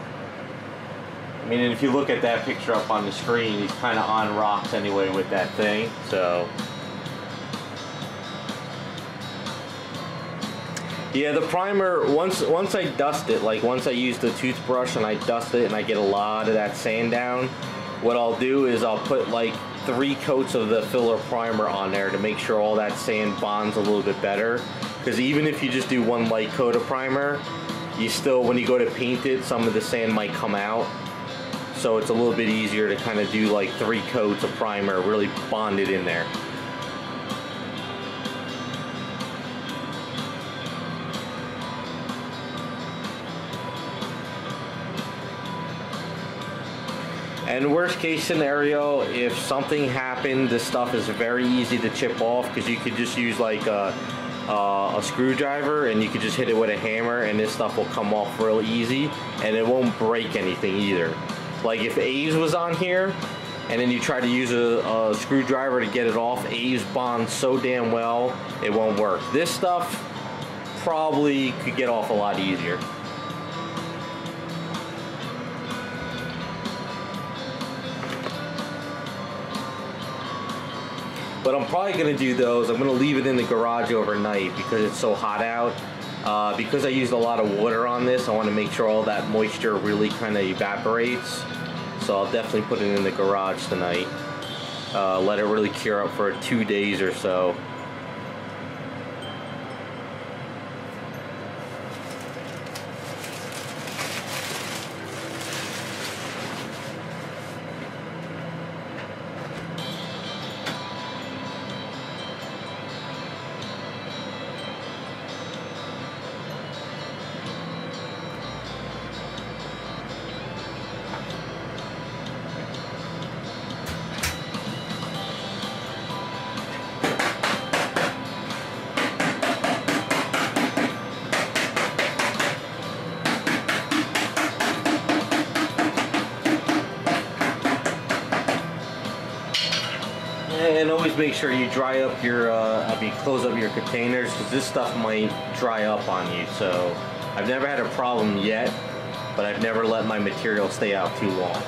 I mean, and if you look at that picture up on the screen, he's kind of on rocks anyway with that thing. So, yeah, the primer, once once I dust it, like once I use the toothbrush and I dust it and I get a lot of that sand down, what I'll do is I'll put like three coats of the filler primer on there to make sure all that sand bonds a little bit better. Because even if you just do one light coat of primer, you still, when you go to paint it, some of the sand might come out. So it's a little bit easier to kind of do like three coats of primer, really bond it in there. And worst case scenario, if something happened, this stuff is very easy to chip off because you could just use like a, uh, a screwdriver and you could just hit it with a hammer and this stuff will come off real easy and it won't break anything either. Like if Aves was on here and then you try to use a, a screwdriver to get it off, Aves bonds so damn well it won't work. This stuff probably could get off a lot easier. But I'm probably going to do those. I'm going to leave it in the garage overnight because it's so hot out. Uh, because I used a lot of water on this, I want to make sure all that moisture really kind of evaporates. So I'll definitely put it in the garage tonight. Uh, let it really cure up for two days or so. And always make sure you dry up your, uh, I mean, close up your containers, because this stuff might dry up on you. So I've never had a problem yet, but I've never let my material stay out too long.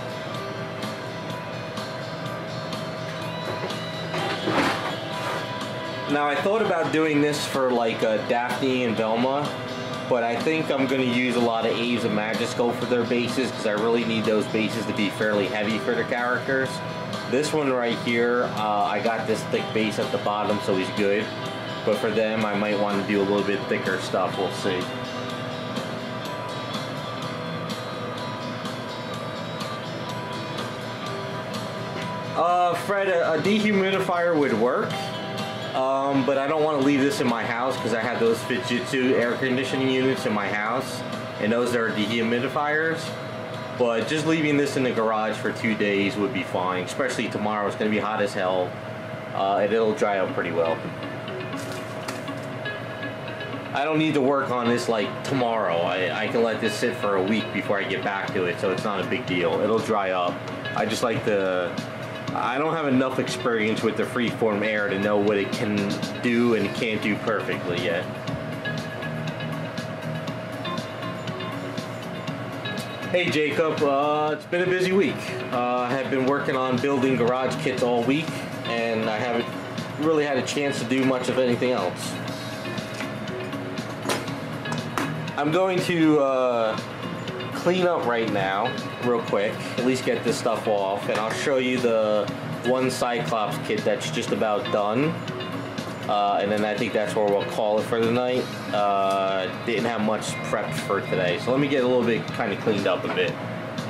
Now I thought about doing this for like uh, Daphne and Velma, but I think I'm going to use a lot of Aves and Magisco for their bases, because I really need those bases to be fairly heavy for the characters. This one right here, uh, I got this thick base at the bottom, so he's good. But for them, I might want to do a little bit thicker stuff, we'll see. Uh, Fred, a, a dehumidifier would work. Um, but I don't want to leave this in my house because I have those Fujitsu air conditioning units in my house, and those are dehumidifiers. But just leaving this in the garage for two days would be fine, especially tomorrow. It's going to be hot as hell, uh, and it'll dry out pretty well. I don't need to work on this like tomorrow. I, I can let this sit for a week before I get back to it, so it's not a big deal. It'll dry up. I just like the... I don't have enough experience with the freeform air to know what it can do and can't do perfectly yet. Hey Jacob, uh, it's been a busy week. Uh, I have been working on building garage kits all week, and I haven't really had a chance to do much of anything else. I'm going to uh, clean up right now, real quick, at least get this stuff off, and I'll show you the one Cyclops kit that's just about done. Uh, and then I think that's where we'll call it for the night. Uh, didn't have much prepped for today, so let me get a little bit kind of cleaned up a bit.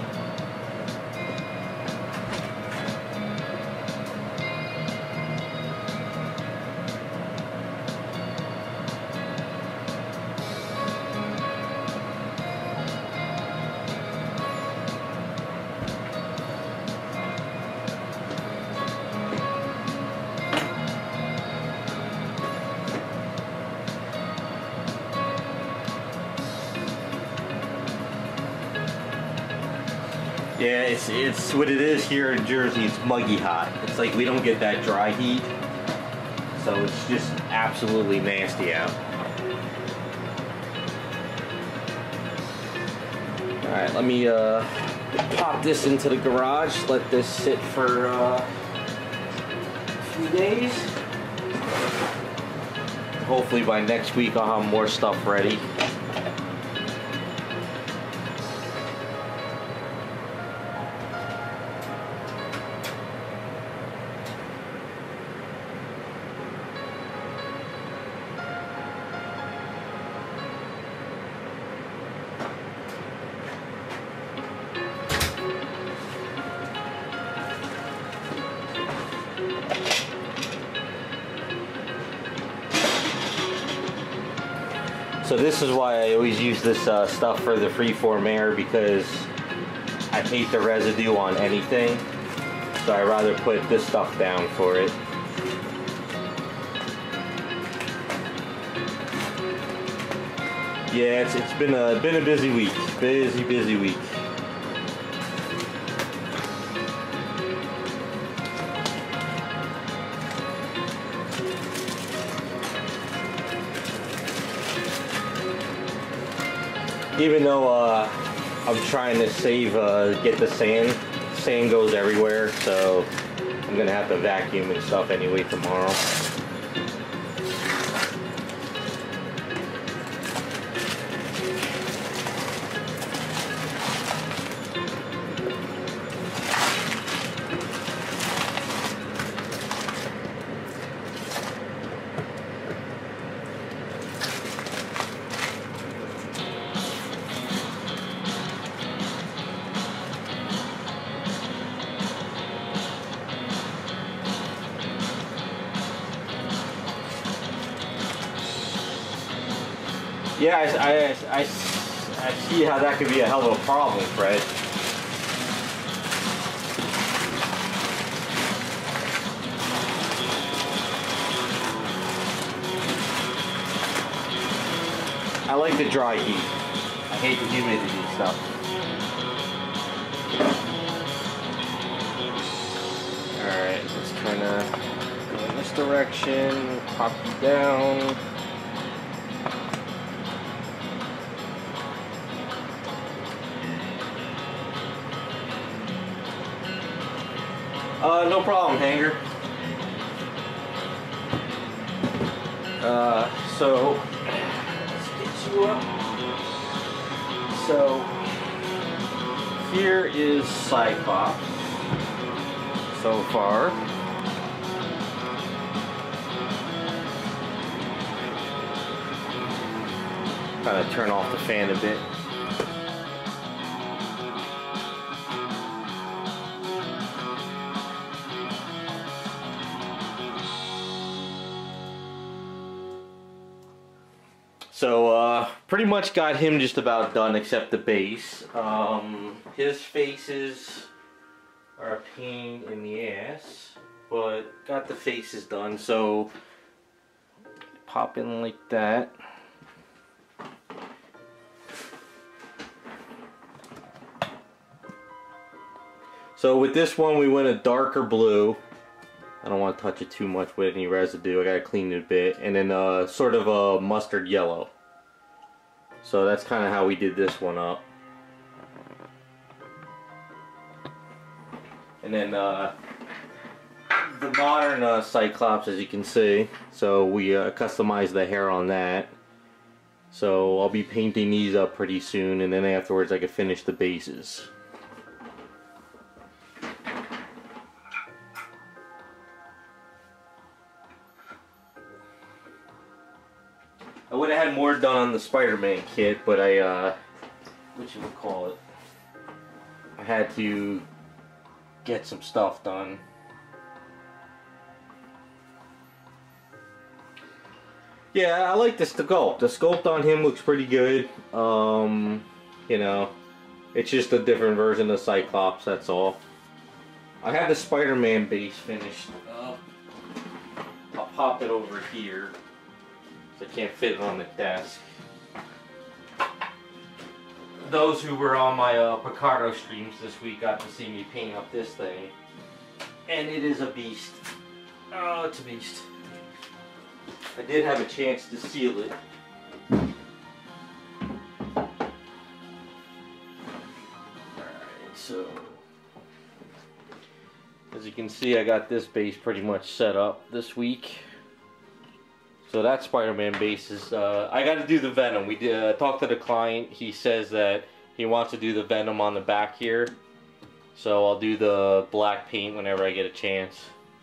Yeah, it's, it's what it is here in Jersey. It's muggy hot. It's like we don't get that dry heat, so it's just absolutely nasty out. Alright, let me uh, pop this into the garage, let this sit for uh, a few days. Hopefully by next week I'll have more stuff ready. So this is why I always use this uh, stuff for the freeform air, because I hate the residue on anything. So I rather put this stuff down for it. Yeah, it's, it's been a been a busy week. Busy, busy week. Even though uh, I'm trying to save, uh, get the sand, sand goes everywhere, so I'm gonna have to vacuum and stuff anyway tomorrow. Yeah, I, I, I, I see how that could be a hell of a problem, Fred. I like the dry heat. I hate the humidity stuff. Alright, let's kind of... In this direction, pop you down. Uh, no problem, Hanger. Uh, so, let's get you up. So, here is Cyclops so far. Kind of turn off the fan a bit. So, uh, pretty much got him just about done except the base. Um, his faces are a pain in the ass, but got the faces done, so pop in like that. So with this one we went a darker blue. I don't want to touch it too much with any residue. I gotta clean it a bit. And then uh, sort of a mustard yellow. So that's kind of how we did this one up. And then uh, the modern uh, Cyclops, as you can see. So we uh, customized the hair on that. So I'll be painting these up pretty soon. And then afterwards I can finish the bases. I would have had more done on the Spider-Man kit, but I, uh, what you would call it, I had to get some stuff done. Yeah, I like the sculpt. The sculpt on him looks pretty good. Um, you know, it's just a different version of Cyclops, that's all. I have the Spider-Man base finished up. I'll pop it over here. I can't fit it on the desk. Those who were on my uh, Picardo streams this week got to see me paint up this thing. And it is a beast. Oh, it's a beast. I did have a chance to seal it. Alright, so as you can see, I got this base pretty much set up this week. So that Spider-Man base is, uh, I got to do the Venom. We did, uh, talked to the client. He says that he wants to do the Venom on the back here. So I'll do the black paint whenever I get a chance.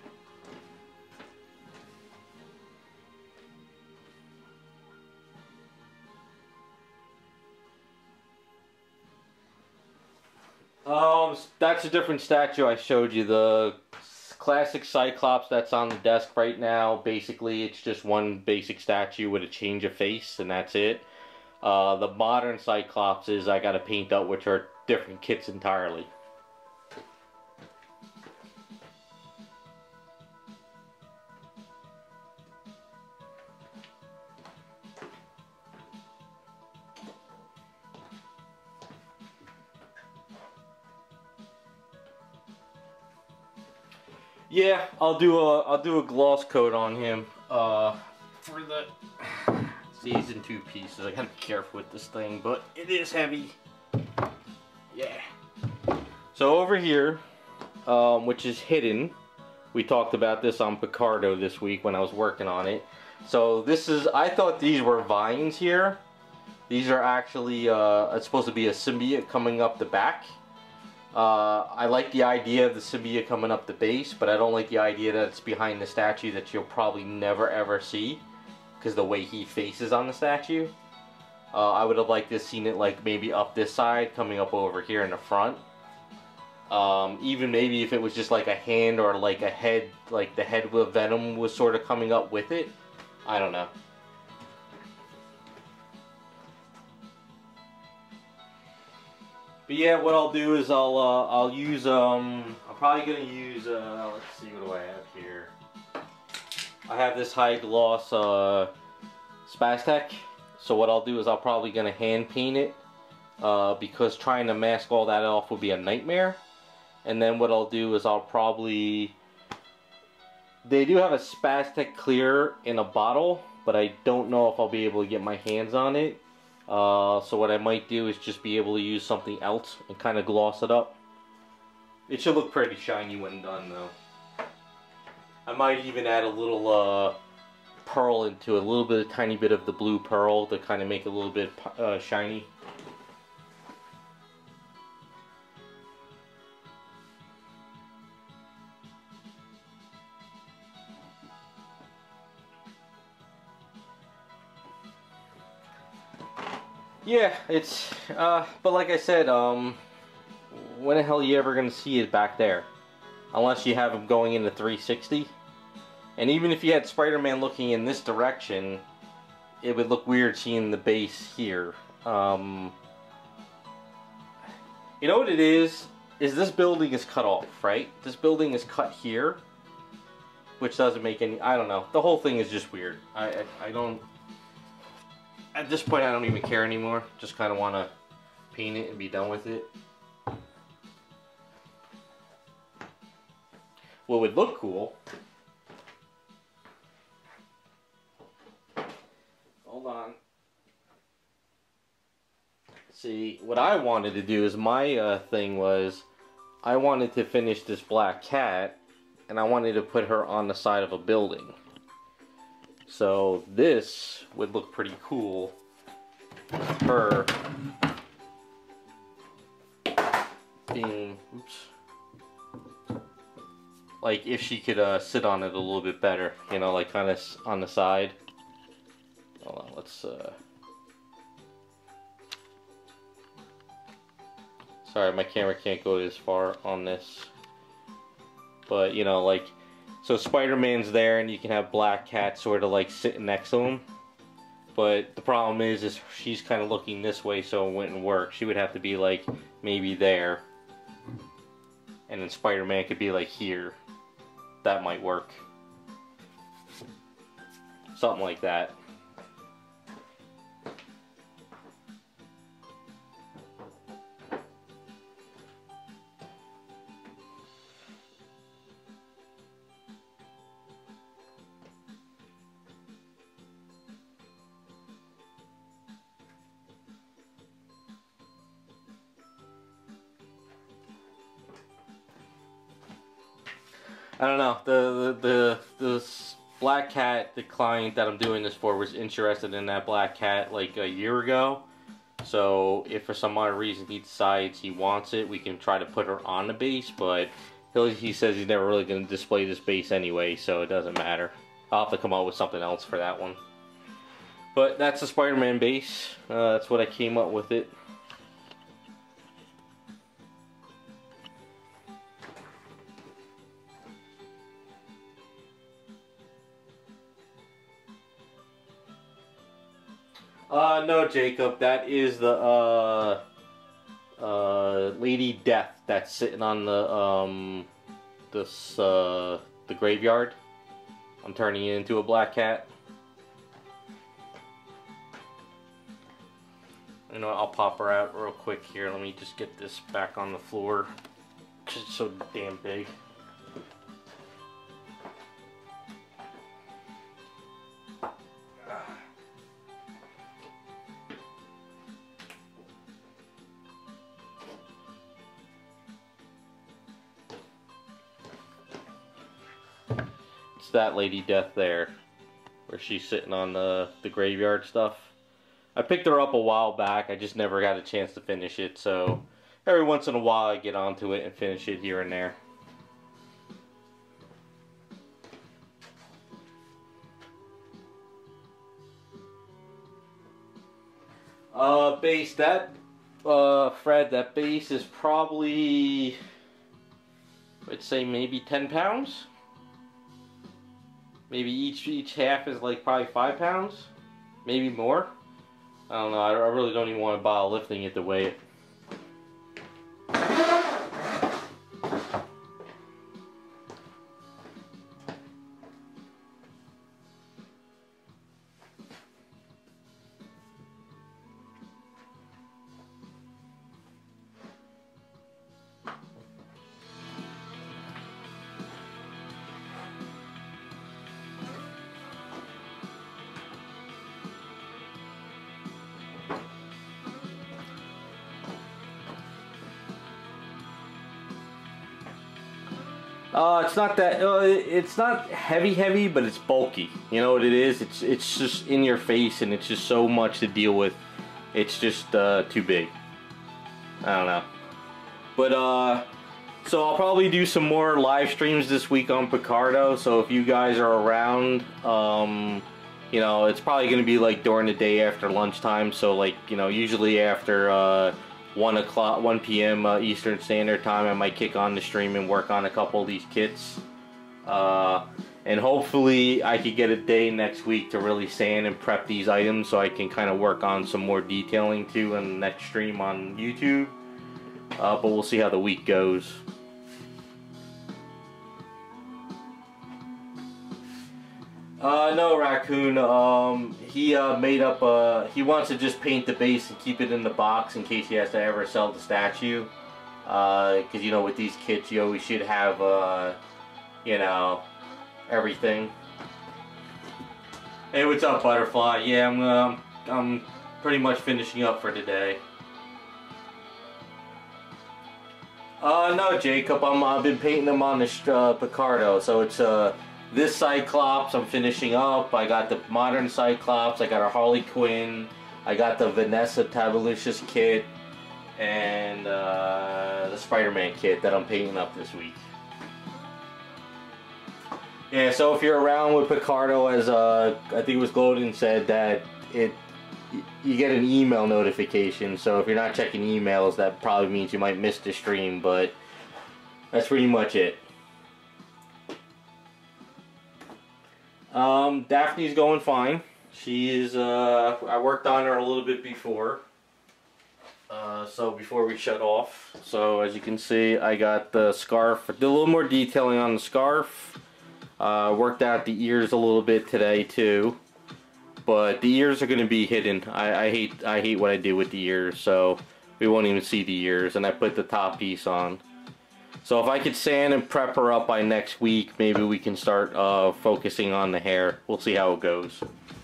Um, that's a different statue I showed you. The classic Cyclops that's on the desk right now, basically it's just one basic statue with a change of face, and that's it. Uh, the modern Cyclopses I gotta paint up, which are different kits entirely. Yeah, I'll do a I'll do a gloss coat on him uh, for the season two pieces. I gotta be careful with this thing, but it is heavy. Yeah. So over here, um, which is hidden, we talked about this on Picardo this week when I was working on it. So this is, I thought these were vines here. These are actually uh, it's supposed to be a symbiote coming up the back. Uh, I like the idea of the symbiote coming up the base, but I don't like the idea that it's behind the statue that you'll probably never ever see, because the way he faces on the statue. Uh, I would have liked to seen it like maybe up this side, coming up over here in the front. Um, even maybe if it was just like a hand or like a head, like the head with Venom was sort of coming up with it. I don't know. But yeah, what I'll do is I'll uh, I'll use um I'm probably gonna use uh let's see, what do I have here? I have this high gloss uh Spaztec. So what I'll do is I'll probably gonna hand paint it uh, because trying to mask all that off would be a nightmare. And then what I'll do is I'll probably They do have a Spaztec Clear in a bottle, but I don't know if I'll be able to get my hands on it. Uh, so what I might do is just be able to use something else and kind of gloss it up. It should look pretty shiny when done, though. I might even add a little uh, pearl into it, a little bit, a tiny bit of the blue pearl to kind of make it a little bit uh, shiny. Yeah, it's, uh, but like I said, um, when the hell are you ever going to see it back there? Unless you have him going into three sixty. And even if you had Spider-Man looking in this direction, it would look weird seeing the base here. Um, you know what it is? Is this building is cut off, right? This building is cut here. Which doesn't make any, I don't know. The whole thing is just weird. I, I, I don't... At this point, I don't even care anymore. Just kind of want to paint it and be done with it. What would look cool... Hold on. See, what I wanted to do is my uh, thing was... I wanted to finish this Black Cat, and I wanted to put her on the side of a building. So this would look pretty cool with her being, oops, like if she could uh, sit on it a little bit better, you know, like kind of on the side. Hold on, let's, uh, sorry, my camera can't go this far on this, but you know, like, so Spider-Man's there and you can have Black Cat sort of like sitting next to him. But the problem is, is she's kind of looking this way, so it wouldn't work. She would have to be like maybe there. And then Spider-Man could be like here. That might work. Something like that. I don't know, the, the, the, the Black Cat, the client that I'm doing this for, was interested in that Black Cat like a year ago. So if for some odd reason he decides he wants it, we can try to put her on the base, but he'll, he says he's never really going to display this base anyway, so it doesn't matter. I'll have to come up with something else for that one. But that's the Spider-Man base. Uh, that's what I came up with it. Uh, no, Jacob, that is the, uh, uh, Lady Death that's sitting on the, um, this, uh, the graveyard. I'm turning it into a Black Cat. You know, I'll pop her out real quick here. Let me just get this back on the floor. It's so damn big. That Lady Death there, where she's sitting on the, the graveyard stuff. I picked her up a while back, I just never got a chance to finish it, so every once in a while I get onto it and finish it here and there. Uh, base, that, uh, Fred, that base is probably, I'd say maybe ten pounds? Maybe each each half is like probably five pounds, maybe more. I don't know. I, I really don't even want to bother lifting it to weigh it. Uh, it's not that, uh, it's not heavy heavy, but it's bulky. You know what it is? It's it's just in your face, and it's just so much to deal with. It's just uh, too big. I don't know. But, uh, so I'll probably do some more live streams this week on Picardo, so if you guys are around, um, you know, it's probably going to be like during the day after lunchtime, so like, you know, usually after, uh, one o'clock, one P M Uh, Eastern Standard Time, I might kick on the stream and work on a couple of these kits. Uh, and hopefully I could get a day next week to really sand and prep these items so I can kind of work on some more detailing too in the next stream on YouTube. Uh, but we'll see how the week goes. Uh, no, Raccoon, um, he, uh, made up, uh, he wants to just paint the base and keep it in the box in case he has to ever sell the statue. Uh, cause, you know, with these kits, you always should have, uh, you know, everything. Hey, what's up, Butterfly? Yeah, I'm, uh, I'm pretty much finishing up for today. Uh, no, Jacob, I'm, I've been painting them on the, uh, Picardo, so it's, uh, this Cyclops I'm finishing up. I got the modern Cyclops, I got a Harley Quinn, I got the Vanessa Tabulicious kit, and uh, the Spider-Man kit that I'm painting up this week. Yeah, so if you're around with Picardo, as uh, I think it was Golden said, that it you get an email notification, so if you're not checking emails, that probably means you might miss the stream, but that's pretty much it. Um, Daphne's going fine. She is, uh, I worked on her a little bit before. Uh, so before we shut off. So as you can see, I got the scarf. Did a little more detailing on the scarf. Uh, worked out the ears a little bit today too. But the ears are going to be hidden. I, I hate, I hate what I do with the ears, so we won't even see the ears. And I put the top piece on. So if I could sand and prep her up by next week, maybe we can start uh, focusing on the hair. We'll see how it goes.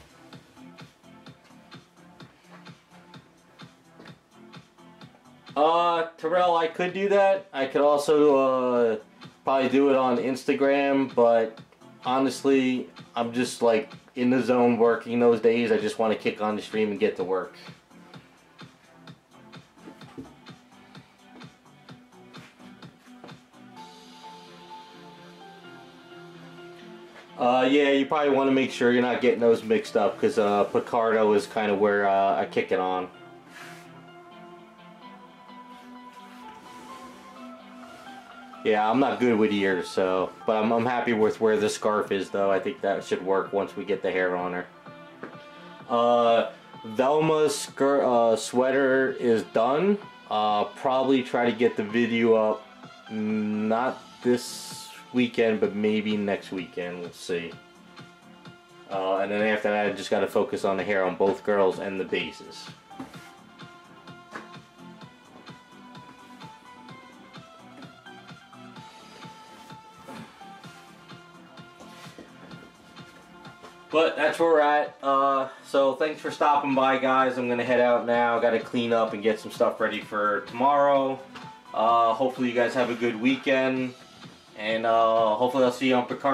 Uh, Terrell, I could do that. I could also uh, probably do it on Instagram, but honestly, I'm just like in the zone working those days. I just want to kick on the stream and get to work. Uh, yeah, you probably want to make sure you're not getting those mixed up, because uh, Picardo is kind of where uh, I kick it on. Yeah, I'm not good with ears, so, but I'm, I'm happy with where the scarf is, though. I think that should work once we get the hair on her. Uh, Velma's skirt, uh, sweater is done. Uh, probably try to get the video up, not this weekend, but maybe next weekend. We'll see. Uh, and then after that, I just got to focus on the hair on both girls and the bases. But that's where we're at. Uh, so thanks for stopping by, guys. I'm gonna head out now. Got to clean up and get some stuff ready for tomorrow. Uh, hopefully you guys have a good weekend. And uh, hopefully I'll see you on Picardo.